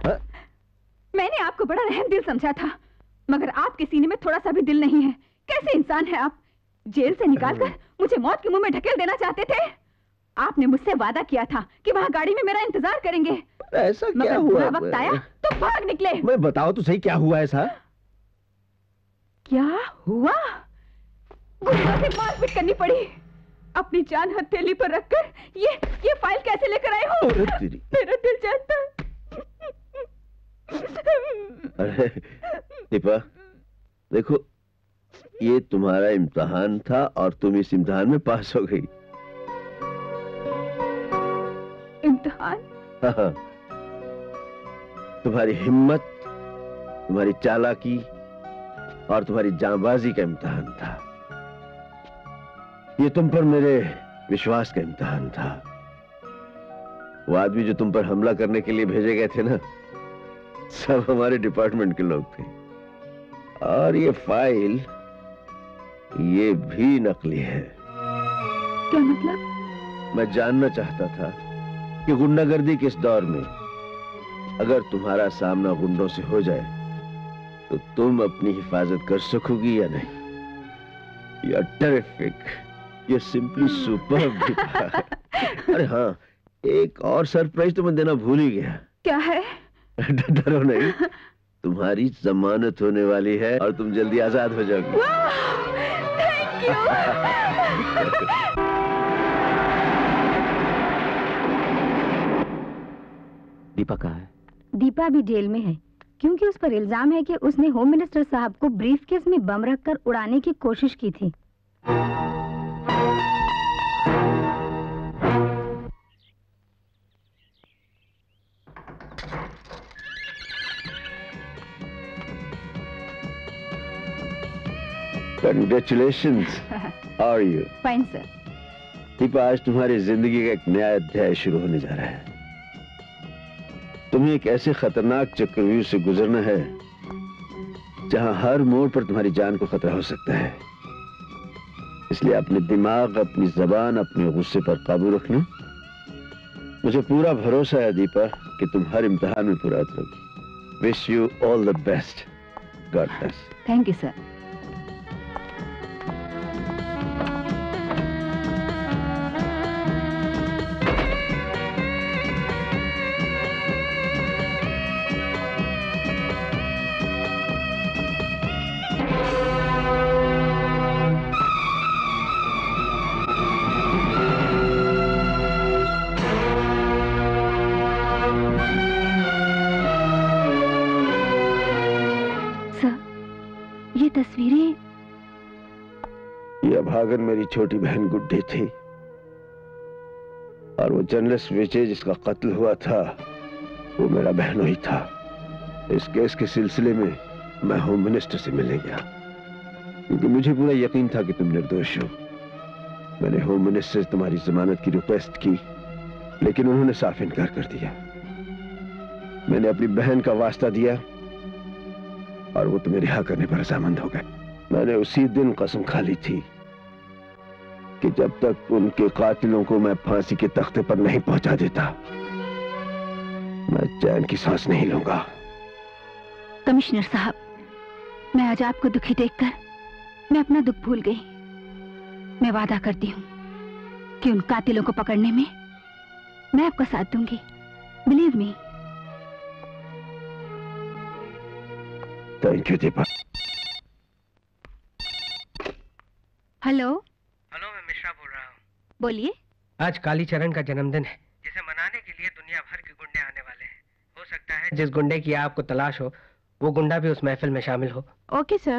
मैंने आपको बड़ा रहम दिल समझा था, मगर आपके सीने में थोड़ा सा भी दिल नहीं है। कैसे इंसान है आप? जेल से निकालकर मुझे मौत के मुंह में ढकेल देना चाहते थे। आपने मुझसे वादा किया था कि वहाँ गाड़ी में मेरा इंतजार करेंगे।
ऐसा क्या हुआ?
वक्त आया तो भाग निकले।
मैं बताओ तो सही, क्या हुआ ऐसा?
क्या हुआ? गुंडों से मारपीट करनी पड़ी। अपनी जान हथेली पर रखकर ये ये फाइल कैसे लेकर आए हो? मेरा दिल चाहता।
अरे दीपा, देखो ये तुम्हारा इम्तिहान था और तुम इस इम्तिहान में पास हो गई।
इम्तिहान?
हाँ, तुम्हारी हिम्मत, तुम्हारी चालाकी और तुम्हारी जांबाजी का इम्तिहान था। ये तुम पर मेरे विश्वास का इम्तिहान था। वो आदमी जो तुम पर हमला करने के लिए भेजे गए थे ना, सब हमारे डिपार्टमेंट के लोग थे। और ये फाइल, ये भी नकली है।
क्या मतलब?
मैं जानना चाहता था कि गुंडागर्दी के इस दौर में अगर तुम्हारा सामना गुंडों से हो जाए तो तुम अपनी हिफाजत कर सकोगी या नहीं? You are terrific, you are simply superb. अरे हाँ, एक और सरप्राइज तो मैं देना भूल ही गया।
क्या है?
डरो नहीं, तुम्हारी जमानत होने वाली है और तुम जल्दी आजाद हो जाओगी।
Thank you.
दीपा कहाँ है?
दीपा भी जेल में है क्योंकि उस पर इल्जाम है कि उसने होम मिनिस्टर साहब को ब्रीफकेस में बम रखकर उड़ाने की कोशिश की थी।
Congratulations. How are you?
Fine sir.
Deepa, आज तुम्हारी जिंदगी का एक नया अध्याय शुरू होने जा रहा है। तुम्हें एक ऐसे खतरनाक चक्रव्यूह से गुजरना है जहां हर मोड़ पर तुम्हारी जान को खतरा हो सकता है। इसलिए अपने दिमाग, अपनी जबान, अपने गुस्से पर काबू रखना। मुझे पूरा भरोसा है दीपा कि तुम हर इम्तिहान में पूरा उतरोगी। Wish you all the best. God bless.
Thank you sir.
तस्वीरें?
ये अभागन मेरी छोटी बहन गुड्डी थी और वो जर्नलिस्ट विजय जिसका कत्ल हुआ था वो मेरा बहनों ही था। इस केस के सिलसिले में मैं होम मिनिस्टर से मिलने गया क्योंकि मुझे पूरा यकीन था कि तुम निर्दोष हो। मैंने होम मिनिस्टर से तुम्हारी जमानत की रिक्वेस्ट की लेकिन उन्होंने साफ इनकार कर दिया। मैंने अपनी बहन का वास्ता दिया और वो तुम्हें रिहा करने पर रजामंद हो गए। मैंने उसी दिन कसम खा ली थी कि जब तक उनके कातिलों को मैं फांसी के तख्ते पर नहीं पहुंचा देता मैं चैन की सांस नहीं लूंगा।
कमिश्नर साहब, मैं आज आपको दुखी देखकर मैं अपना दुख भूल गई। मैं वादा करती हूँ कि उन कातिलों को पकड़ने में मैं आपका साथ दूंगी। Believe me.
Thank you Deepa.
Hello
hello, मैं मिश्रा बोल रहा हूँ।
बोलिए।
आज कालीचरण का जन्मदिन है जिसे मनाने के लिए दुनिया भर के गुंडे आने वाले हैं। हो सकता है जिस गुंडे की आपको तलाश हो वो गुंडा भी उस महफिल में शामिल हो।
Okay sir.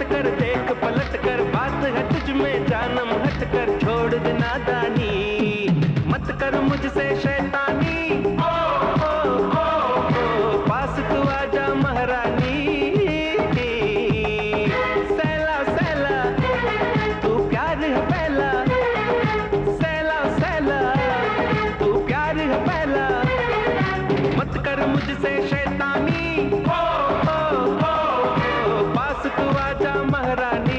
कर देख पलट कर, बात है तुझ में जानम हट कर, छोड़ दे नादानी, मत कर मुझसे शैतानी, ओ, ओ, ओ, ओ, पास तू आजा महारानी, सैला सैला तू प्यार है पहला, सैला सैला तू प्यार है पहला, मत कर मुझसे शैतानी, ओ, ओ, ओ, ओ, पास तू आजा महारानी।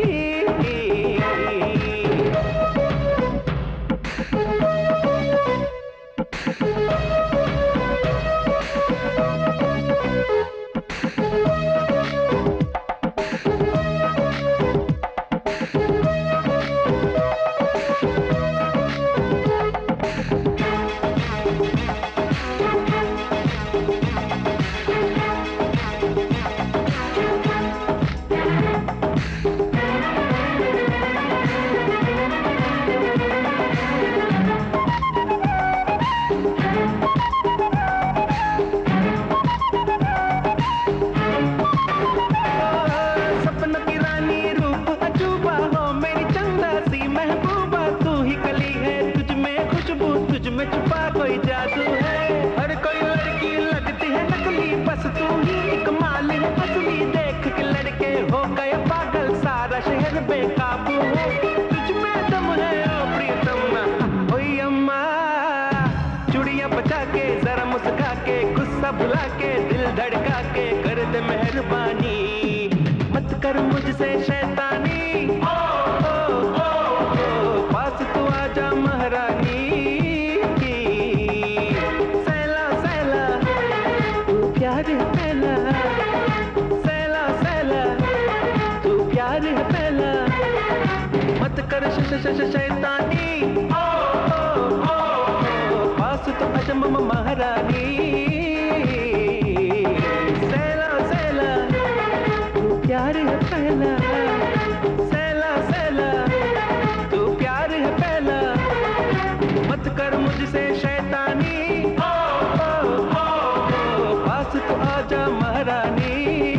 शहर बेकाबू है, तुझ में दम है ओ प्रियतमा, ओए अम्मा चूड़ियां बचा के जरा मुस्का के, गुस्सा भुला के, दिल धड़का के, कर दे मेहरबानी, मत कर मुझसे शैतानी, ओ, ओ, ओ, ओ, पास तू आजा महारानी, सैला सैला तू प्यार है पहला, सैला सैला तू प्यार है पहला, मत कर श श श शैतानी, ओ, ओ, ओ, ओ, पास तो अजम महारानी, सैला सैला तू प्यार है पहला, सैला सैला तू प्यार है पहला, मत कर मुझसे शैतानी, ओ, ओ, ओ, ओ, पास तो आजा महारानी।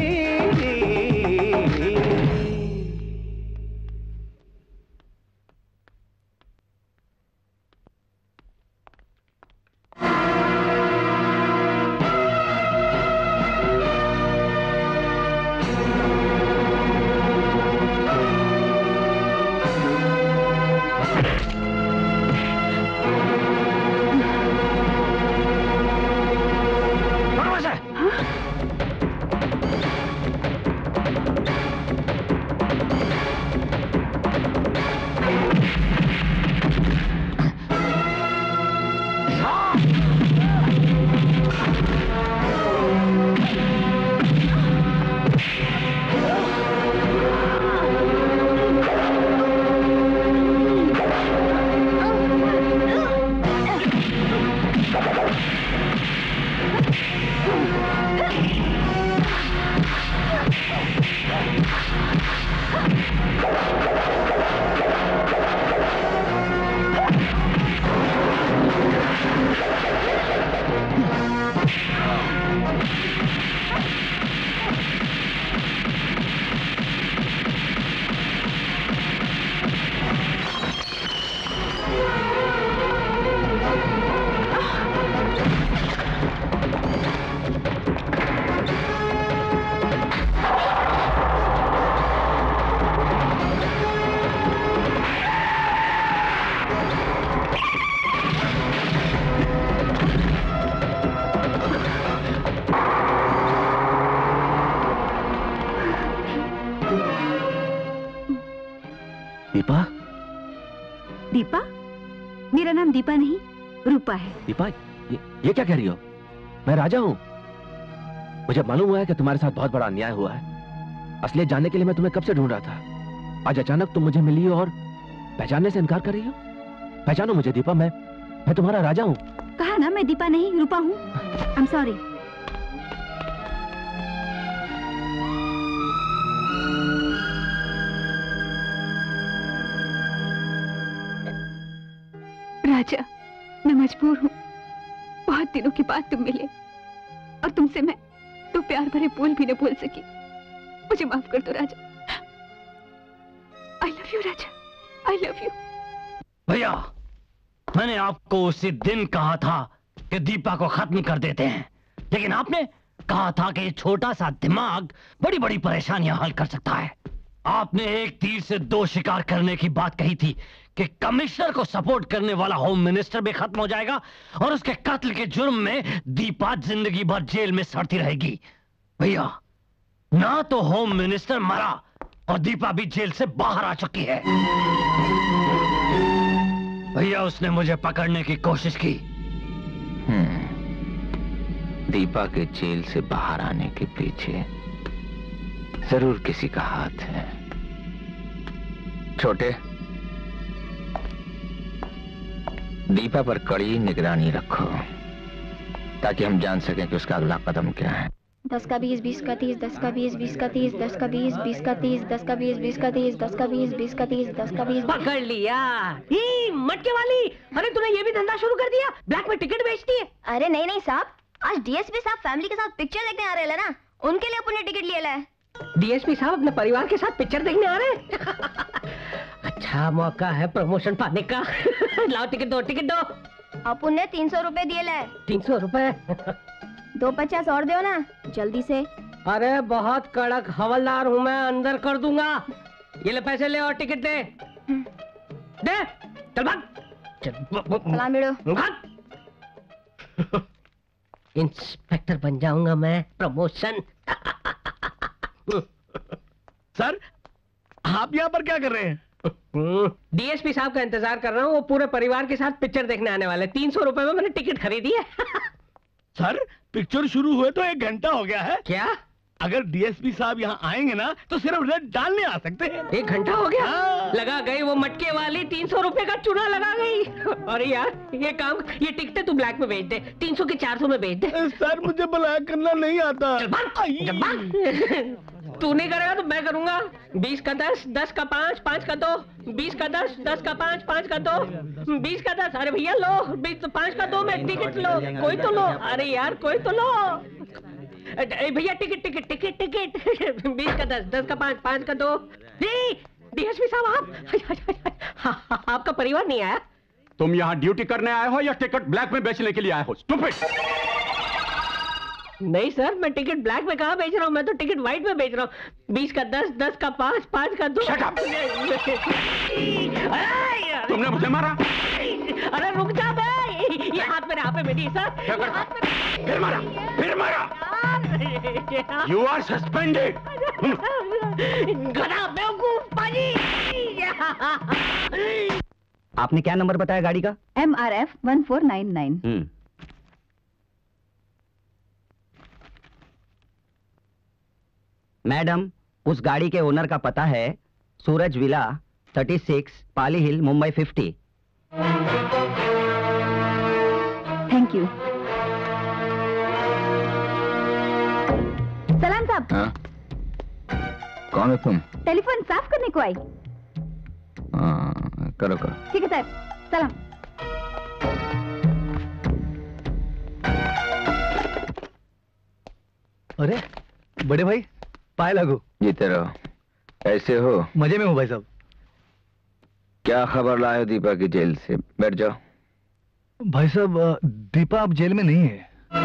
दीपा?
दीपा? मेरा नाम दीपा नहीं, रूपा है।
दीपा, ये, ये क्या कह रही हो? मैं राजा हूं। मुझे मालूम हुआ है कि तुम्हारे साथ बहुत बड़ा अन्याय हुआ है। असलियत जानने के लिए मैं तुम्हें कब से ढूंढ रहा था। आज अचानक तुम मुझे मिली हो और पहचानने से इनकार कर रही हो। पहचानो मुझे दीपा, मैं मैं तुम्हारा राजा हूं।
कहा ना मैं दीपा नहीं, रूपा हूं। I am sorry. राजा, मैं मजबूर हूँ। बहुत दिनों के बाद तुम मिले और तुमसे मैं तो प्यार भरे बोल भी न बोल सकी। मुझे माफ कर दो Raja,
love you Raja, I love you.
भैया, मैंने आपको उसी दिन कहा था कि दीपा को खत्म कर देते हैं, लेकिन आपने कहा था कि ये छोटा सा दिमाग बड़ी बड़ी परेशानियां हल कर सकता है। आपने एक तीर से दो शिकार करने की बात कही थी कि कमिश्नर को सपोर्ट करने वाला होम मिनिस्टर भी खत्म हो जाएगा और उसके कत्ल के जुर्म में दीपा जिंदगी भर जेल में सड़ती रहेगी। भैया, ना तो होम मिनिस्टर मरा और दीपा भी जेल से बाहर आ चुकी है। भैया, उसने मुझे पकड़ने की कोशिश की।
हम्म, दीपा के जेल से बाहर आने के पीछे जरूर किसी का हाथ है। छोटे, दीपा पर कड़ी निगरानी रखो ताकि हम जान सकें कि उसका अगला कदम क्या है।
दस का बीस, बीस का तीस, दस का बीस, बीस का तीस, दस का बीस, बीस का तीस, दस का बीस, बीस का तीस, दस का बीस, बीस का तीस, दस का बीस।
पकड़ लिया। ही मटके वाली, अरे तूने ये भी धंधा शुरू कर दिया? ब्लैक में टिकट बेचती है?
अरे नहीं नहीं साहब, आज डीएसपी साहब फैमिली के साथ पिक्चर देखने आ रहे हैं ना, उनके लिए अपने टिकट लिए लाए।
डीएसपी साहब अपने परिवार के साथ पिक्चर देखने आ रहे हैं? अच्छा मौका है प्रमोशन पाने का। लाओ टिकट दो, टिकट दो।
अपन ने तीन सौ रुपए दिए लाए।
तीन सौ रुपए?
दो पचास और दो ना जल्दी से।
अरे बहुत कड़क हवलदार हूँ मैं, अंदर कर दूंगा। ये ले पैसे ले और टिकट दे। दे, चल भाग।
सलाम बेड़ो।
भाग। इंस्पेक्टर बन जाऊंगा मैं, प्रमोशन।
सर, आप यहाँ पर क्या कर रहे हैं?
डीएसपी साहब का इंतजार कर रहा हूँ, वो पूरे परिवार के साथ पिक्चर देखने आने वाले। तीन सौ रुपए में मैंने टिकट खरीदी है।
सर, पिक्चर शुरू हुए तो एक घंटा हो गया है।
क्या?
अगर डीएसपी साहब यहाँ आएंगे ना तो सिर्फ रेड डालने आ सकते हैं।
एक घंटा हो गया?
हाँ।
लगा गई वो मटके वाली, तीन सौ रुपए का चूना लगा गई। अरे यार, ये काम, ये टिकटें तू ब्लैक में बेच दे, तीन सौ की चार सौ में बेच दे।
सर, मुझे ब्लैक करना नहीं आता।
चल भाग, चल भाग। तू नहीं करेगा तो मैं करूंगा। बीस का दस, दस का पाँच, पाँच का दो, बीस का दस, दस का पाँच, पाँच का दो, बीस का दस। अरे भैया लो, बीस पाँच का दो में टिकट लो, कोई तो लो। अरे यार कोई तो लो भैया, टिकट टिकट टिकट टिकट। बीस का दस, दस का पाँच, पाँच का दो। डीएसपी साहब, आप आपका परिवार नहीं आया?
तुम यहाँ ड्यूटी करने आए हो या टिकट ब्लैक में बेचने के लिए आए हो? स्टूपिड!
नहीं सर, मैं टिकट ब्लैक में कहाँ बेच रहा हूँ, मैं तो टिकट व्हाइट में बेच रहा हूँ। बीस का दस, दस का पाँच, पाँच का दो।
Shut up! तुमने मुझे मारा?
अरे रुक जा बे, ये हाथ मेरे हाथ पे बेटी सर।
फिर मारा, फिर मारा। You are suspended.
गधा बेवकूफ पाजी।
आपने क्या नंबर बताया गाड़ी का?
M R F one four nine nine.
Madam, उस गाड़ी के ओनर का पता है सूरज विला छत्तीस, Pali hill, Mumbai fifty.
Thank you. सलाम साहब।
हाँ? कौन हो तुम?
टेलीफोन साफ करने को आई।
हाँ, करो करो।
ठीक है सर, सलाम।
अरे बड़े भाई, पाए लागू।
जीते रहो। कैसे हो?
मजे में हूँ भाई साहब।
क्या खबर लाए हो दीपा की जेल से? बैठ जाओ।
भाई साहब, दीपा अब जेल में नहीं है।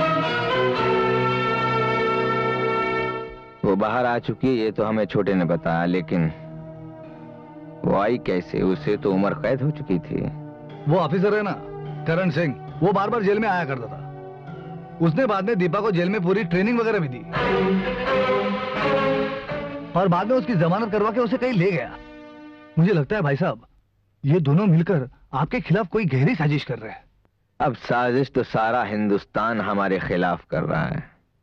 वो बाहर आ चुकी है, ये तो हमें छोटे ने बताया, लेकिन वो आई कैसे? उसे तो उम्र कैद हो चुकी थी।
वो ऑफिसर है ना, करण सिंह, वो बार बार जेल में आया करता था। उसने बाद में दीपा को जेल में पूरी ट्रेनिंग वगैरह भी दी और बाद में उसकी जमानत करवा के उसे कहीं ले गया। मुझे लगता है भाई साहब, ये दोनों मिलकर आपके खिलाफ कोई गहरी साजिश कर रहे हैं।
अब साजिश तो सारा हिंदुस्तान हमारे खिलाफ कर रहा है।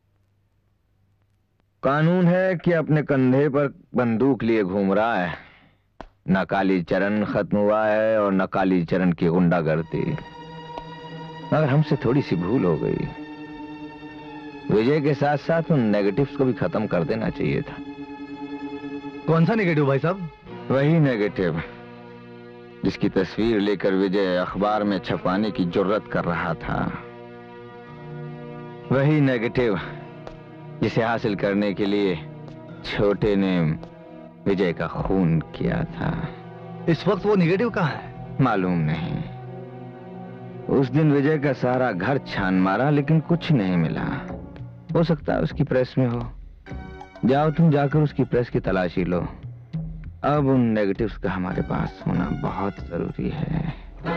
कानून है कि अपने कंधे पर बंदूक लिए घूम रहा है। न काली चरण खत्म हुआ है और न काली चरण की गुंडागर्दी। मगर हमसे थोड़ी सी भूल हो गई। विजय के साथ साथ उन नेगेटिव्स को भी खत्म कर देना चाहिए था।
कौन सा नेगेटिव भाई साहब?
वही नेगेटिव जिसकी तस्वीर लेकर विजय अखबार में छपवाने की जुर्रत कर रहा था। वही नेगेटिव जिसे हासिल करने के लिए छोटे ने विजय का खून किया था।
इस वक्त वो निगेटिव कहाँ है?
मालूम नहीं। उस दिन विजय का सारा घर छान मारा लेकिन कुछ नहीं मिला। हो सकता है उसकी प्रेस में हो। जाओ तुम जाकर उसकी प्रेस की तलाशी लो। अब उन नेगेटिव्स का हमारे पास होना बहुत जरूरी है।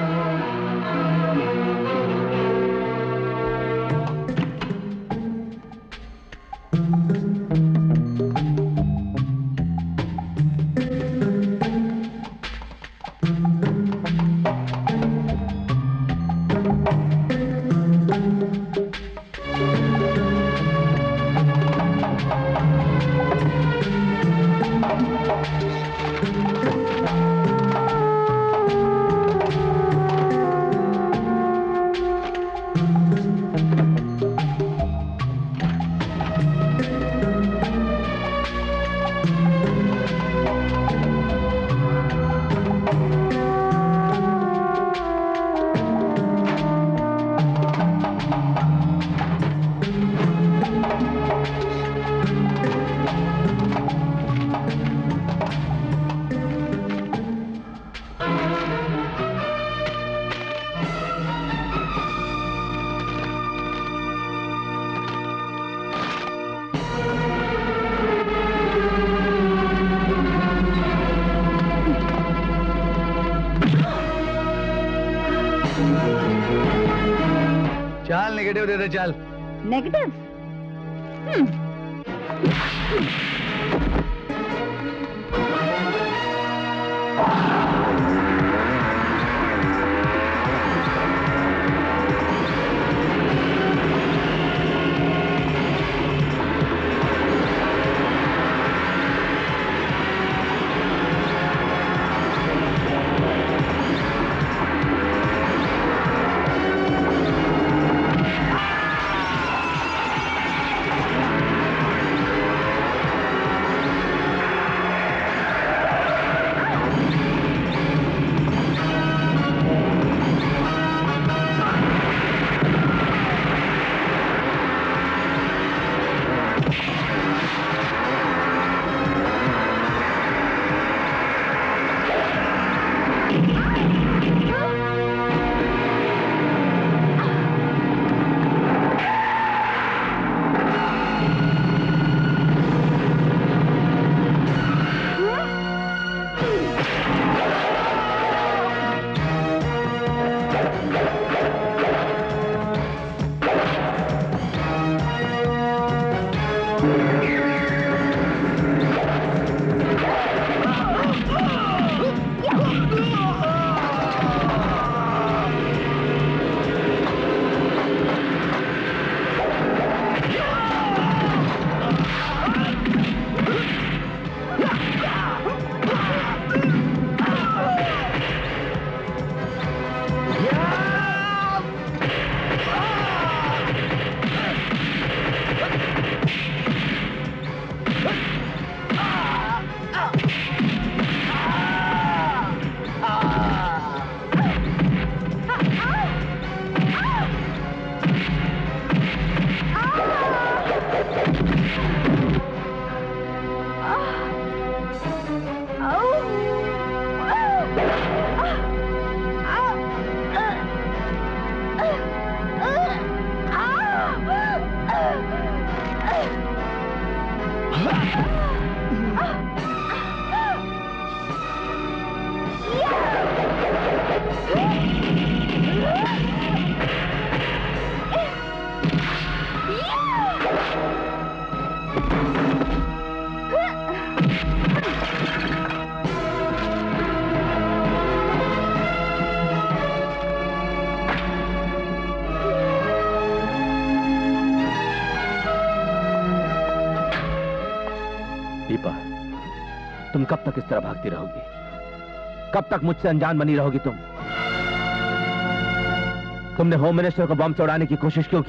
चल नेगेटिव दे दे चल।
नेगेटिव?
दीपा, तुम कब तक इस तरह भागती रहोगी? कब तक मुझसे अनजान बनी रहोगी तुम? तुमने होम मिनिस्टर को बम से उड़ाने की कोशिश क्यों की?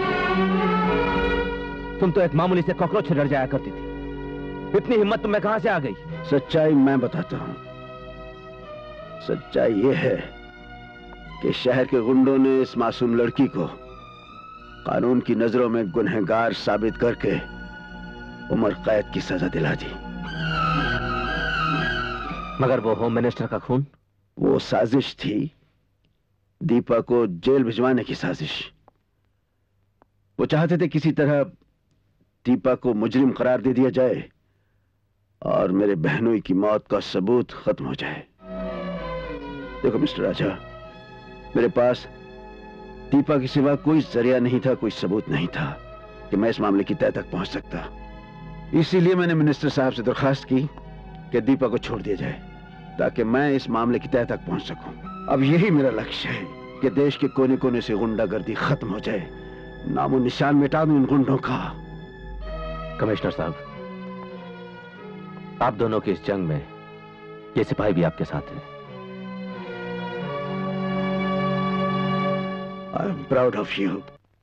तुम तो एक मामूली से कॉकरोच से डर जाया करती थी। इतनी हिम्मत तुम्हें कहां से आ गई?
सच्चाई मैं बताता हूं। सच्चाई यह है कि शहर के गुंडों ने इस मासूम लड़की को कानून की नजरों में गुनहगार साबित करके उम्र कैद की सजा दिला दी।
मगर वो होम मिनिस्टर का खून?
वो साजिश थी, दीपा को जेल भिजवाने की साजिश। वो चाहते थे किसी तरह दीपा को मुजरिम करार दे दिया जाए और मेरे बहनोई की मौत का सबूत खत्म हो जाए। देखो मिस्टर राजा, मेरे पास दीपा के सिवा कोई जरिया नहीं था, कोई सबूत नहीं था कि मैं इस मामले की तह तक पहुंच सकता। इसीलिए मैंने मिनिस्टर साहब से दरखास्त की कि दीपा को छोड़ दिया जाए ताकि मैं इस मामले की तह तक पहुंच सकूं। अब यही मेरा लक्ष्य है कि देश के कोने कोने से गुंडागर्दी खत्म हो जाए, नामो निशान मिटा दूं इन गुंडों का।
कमिश्नर साहब, आप दोनों की इस जंग में ये सिपाही भी आपके साथ हैं।
I am proud of you.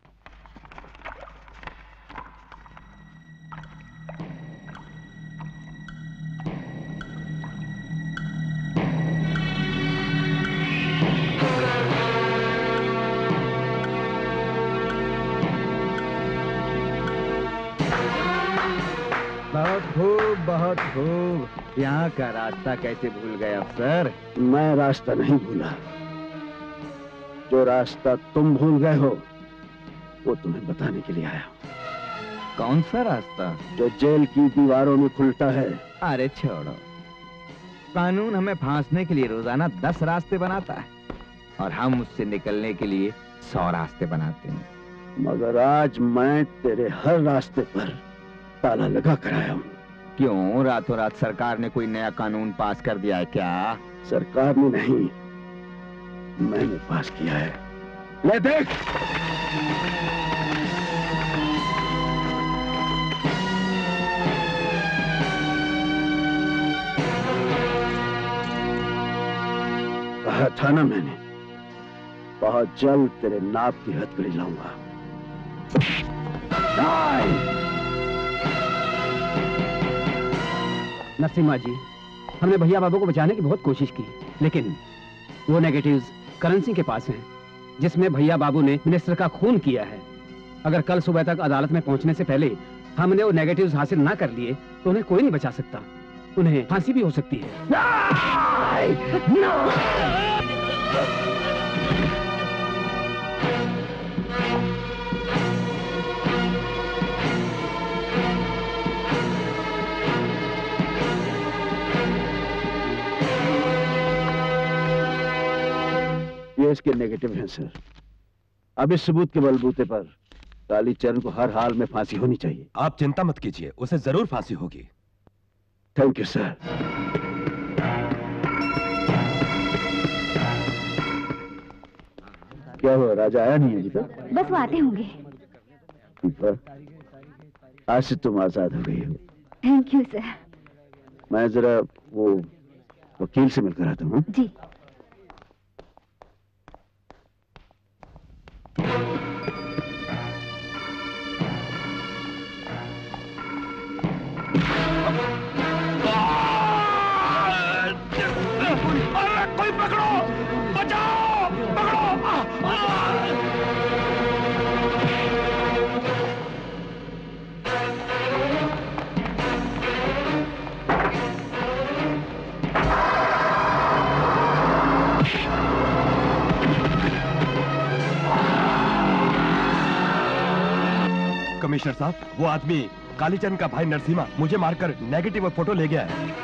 बहुत खूब, बहुत खूब। यहाँ का रास्ता कैसे भूल गए अफसर?
मैं रास्ता नहीं भूला, जो रास्ता तुम भूल गए हो वो तुम्हें बताने के लिए आया हूँ।
कौन सा रास्ता?
जो जेल की दीवारों में खुलता है।
अरे छोड़ो, कानून हमें फांसने के लिए रोजाना दस रास्ते बनाता है और हम उससे निकलने के लिए सौ रास्ते बनाते हैं।
मगर आज मैं तेरे हर रास्ते पर ताला लगा कर आया हूँ।
क्यों, रातों रात सरकार ने कोई नया कानून पास कर दिया है क्या?
सरकार ने नहीं, मैंने पास किया है। ले देख। कहा था ना मैंने, बहुत जल्द तेरे नाप की हथकड़ी लाऊंगा।
नरसिम्हा जी, हमने भैया बाबू को बचाने की बहुत कोशिश की, लेकिन वो नेगेटिव्स करण सिंह के पास हैं, जिसमें भैया बाबू ने मिनिस्टर का खून किया है। अगर कल सुबह तक अदालत में पहुंचने से पहले हमने वो नेगेटिव्स हासिल ना कर लिए तो उन्हें कोई नहीं बचा सकता। उन्हें फांसी भी हो सकती है।
ये इसके नेगेटिव हैं सर। अब इस सबूत के बलबूते पर कालीचरण को हर हाल में फांसी होनी चाहिए।
आप चिंता मत कीजिए, उसे जरूर फांसी होगी।
Thank you sir. क्या हुआ, राजा आया नहीं अभी तक?
बस वो आते होंगे।
आज से तुम आजाद हो गई हो।
Thank you sir.
मैं जरा वो वकील से मिलकर आता हूँ।
जी।
कोई पकड़ो, बचाओ, पकड़ो।
कमिश्नर साहब, वो आदमी कालीचंद का भाई नरसिम्हा मुझे मारकर नेगेटिव फोटो ले गया है।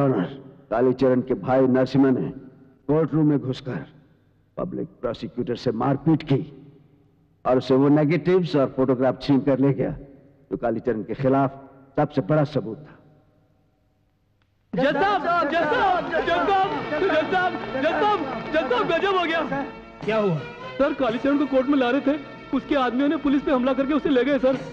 ऑनर, कालीचरण के भाई नरसिम्हा ने कोर्ट रूम में घुसकर पब्लिक प्रोसिक्यूटर से मारपीट की और उसे वो नेगेटिव्स और फोटोग्राफ छीन कर ले गया जो कालीचरण के खिलाफ सबसे बड़ा सबूत था।
जज साहब, जज साहब, जज साहब, जज साहब, जज साहब, जज साहब, गजब हो गया। क्या हुआ सर? कालीचरण को कोर्ट में ला रहे थे, उसके आदमियों ने पुलिस पे हमला करके उसे ले गए सर।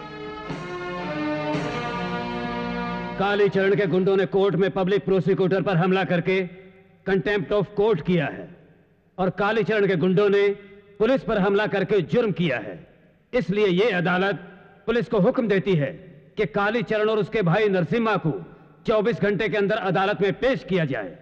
कालीचरण के गुंडों ने कोर्ट में पब्लिक प्रोसिक्यूटर पर हमला करके कंटेम्प्ट ऑफ कोर्ट किया है और कालीचरण के गुंडों ने पुलिस पर हमला करके जुर्म किया है। इसलिए यह अदालत पुलिस को हुक्म देती है कि कालीचरण और उसके भाई नरसिम्हा को चौबीस घंटे के अंदर अदालत में पेश किया जाए।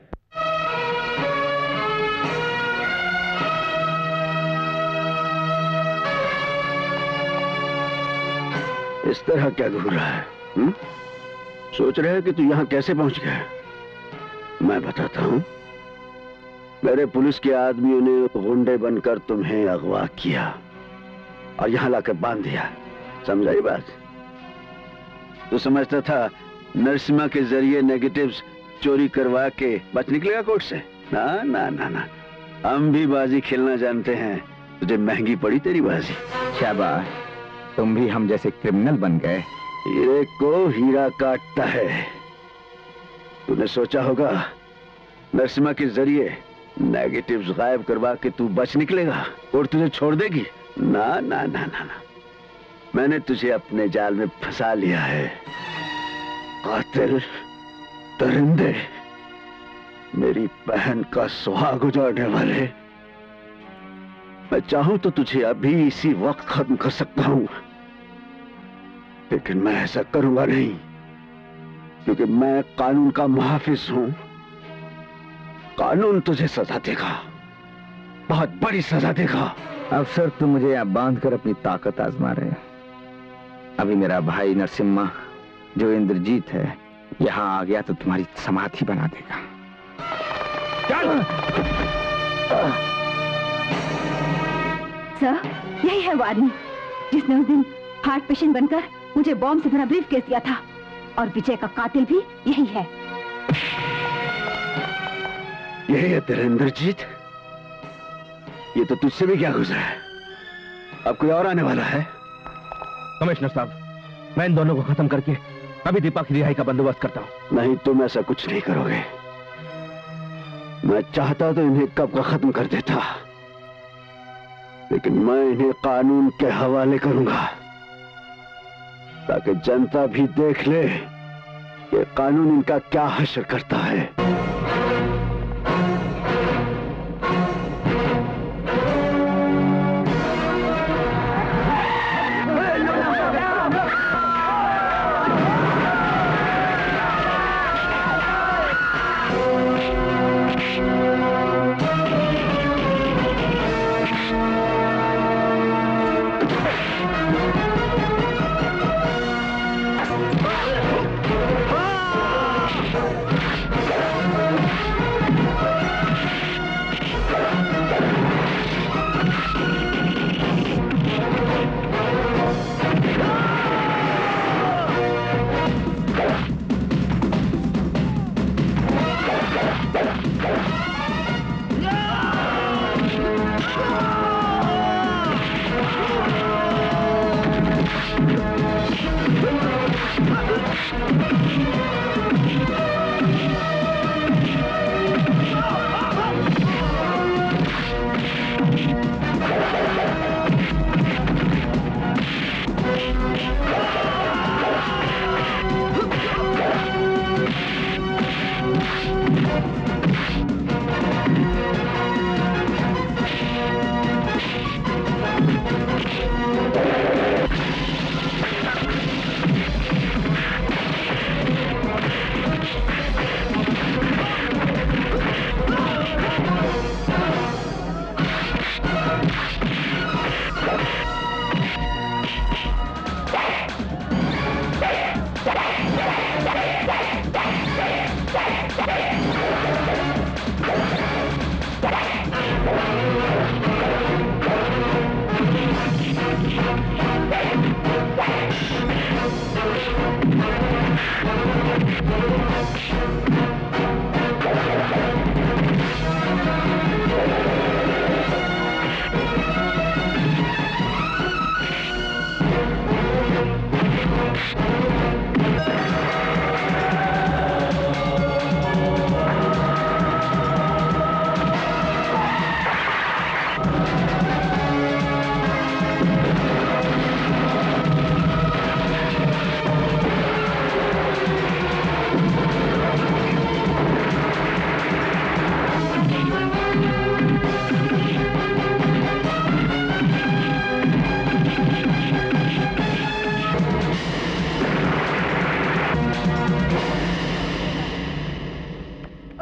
इस तरह क्या घूर रहा है? हुँ? सोच रहे हैं कि तू यहां कैसे पहुंच गया? मैं बताता हूं। मेरे पुलिस के आदमियों ने गुंडे बनकर तुम्हें अगवा किया और यहां लाकर बांध दिया। समझा ये बात? तू समझता था नरसिम्हा के जरिए नेगेटिव्स चोरी करवा के बच निकलेगा कोर्ट से? ना ना ना ना, हम भी बाजी खेलना जानते हैं। तुझे महंगी पड़ी तेरी बाजी।
शाबाश, तुम भी हम जैसे क्रिमिनल बन गए।
हीरे को हीरा काटता है। तूने सोचा होगा नरसिम्हा के जरिए नेगेटिव्स गायब करवा के तू बच निकलेगा और तुझे छोड़ देगी? ना ना ना ना ना, मैंने तुझे अपने जाल में फंसा लिया है। कातिल, दरिंदे, मेरी बहन का सुहाग उजाड़ने वाले। मैं चाहूं तो तुझे अभी इसी वक्त खत्म कर सकता हूं, लेकिन मैं ऐसा करूंगा नहीं, क्योंकि मैं कानून का मुहाफिज हूं। कानून तुझे सजा देगा, बहुत बड़ी सजा देगा।
अफसर, तुम मुझे यहां बांधकर अपनी ताकत आजमा रहे हैं। अभी मेरा भाई नरसिम्हा जो इंद्रजीत है यहां आ गया तो तुम्हारी समाधि बना देगा।
सर, यही है वो आदमी जिसने उस दिन हार्ट पेशेंट बनकर मुझे बॉम्ब से भरा ब्रीफ केस दिया था, और विजय का कातिल भी यही है।
यही है तेरा इंद्रजीत? ये तो तुझसे भी क्या गुजरा है? अब कोई और आने वाला है?
कमिश्नर साहब, मैं इन दोनों को खत्म करके अभी दीपा की रिहाई का बंदोबस्त करता हूं।
नहीं, तुम ऐसा कुछ नहीं करोगे। मैं चाहता तो इन्हें कब का खत्म कर देता, लेकिन मैं इन्हें कानून के हवाले करूंगा ताकि जनता भी देख ले कि कानून इनका क्या हश्र करता है।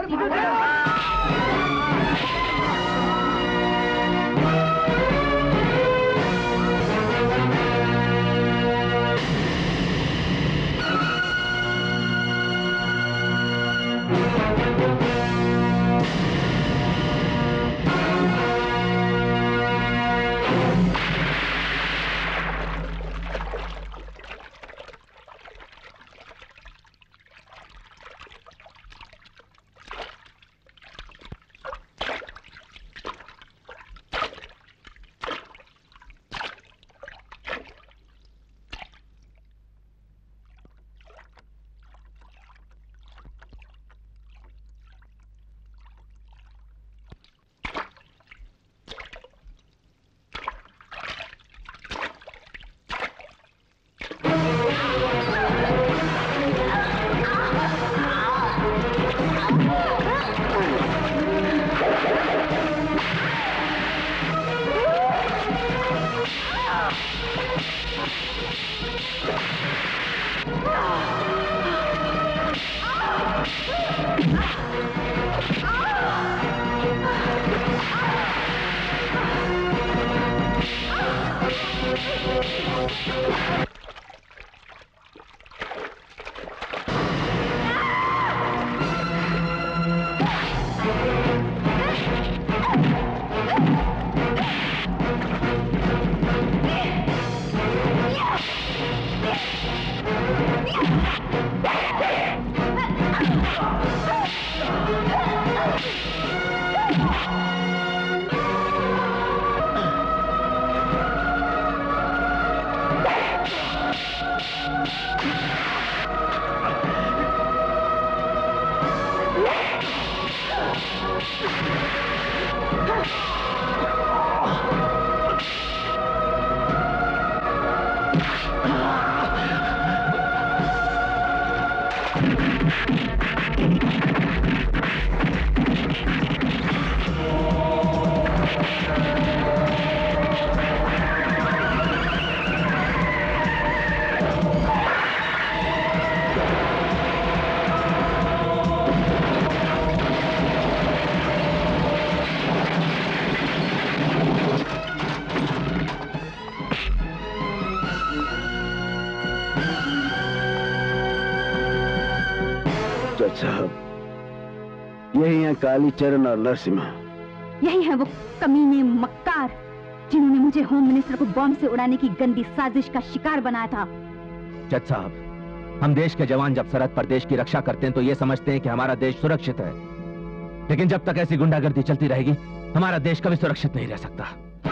साहब, यही हैं कालीचरण और नरसिम्हा।
यही है वो कमीने मक्कार जिन्होंने मुझे होम मिनिस्टर को बॉम्ब से उड़ाने की गंदी साजिश का शिकार बनाया था।
जज साहब, हम देश के जवान जब सरहद पर देश की रक्षा करते हैं तो ये समझते हैं कि हमारा देश सुरक्षित है, लेकिन जब तक ऐसी गुंडागर्दी चलती रहेगी हमारा देश कभी सुरक्षित नहीं रह सकता।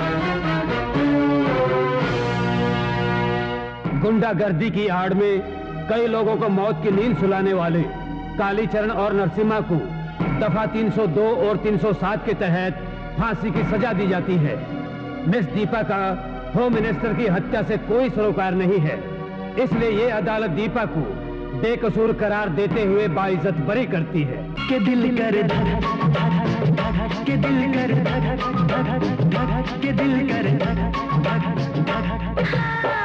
गुंडागर्दी की आड़ में कई लोगों को मौत की नींद सुलाने वाले कालीचरण और नरसिम्हा को दफा तीन सौ दो और तीन सौ सात के तहत फांसी की सजा दी जाती है। मिस दीपा का होम मिनिस्टर की हत्या से कोई सरोकार नहीं है, इसलिए ये अदालत दीपा को बेकसूर करार देते हुए बाइज्जत बरी करती है।
के दिल कर धक धक धक के दिल कर धक धक धक के दिल कर धक धक धक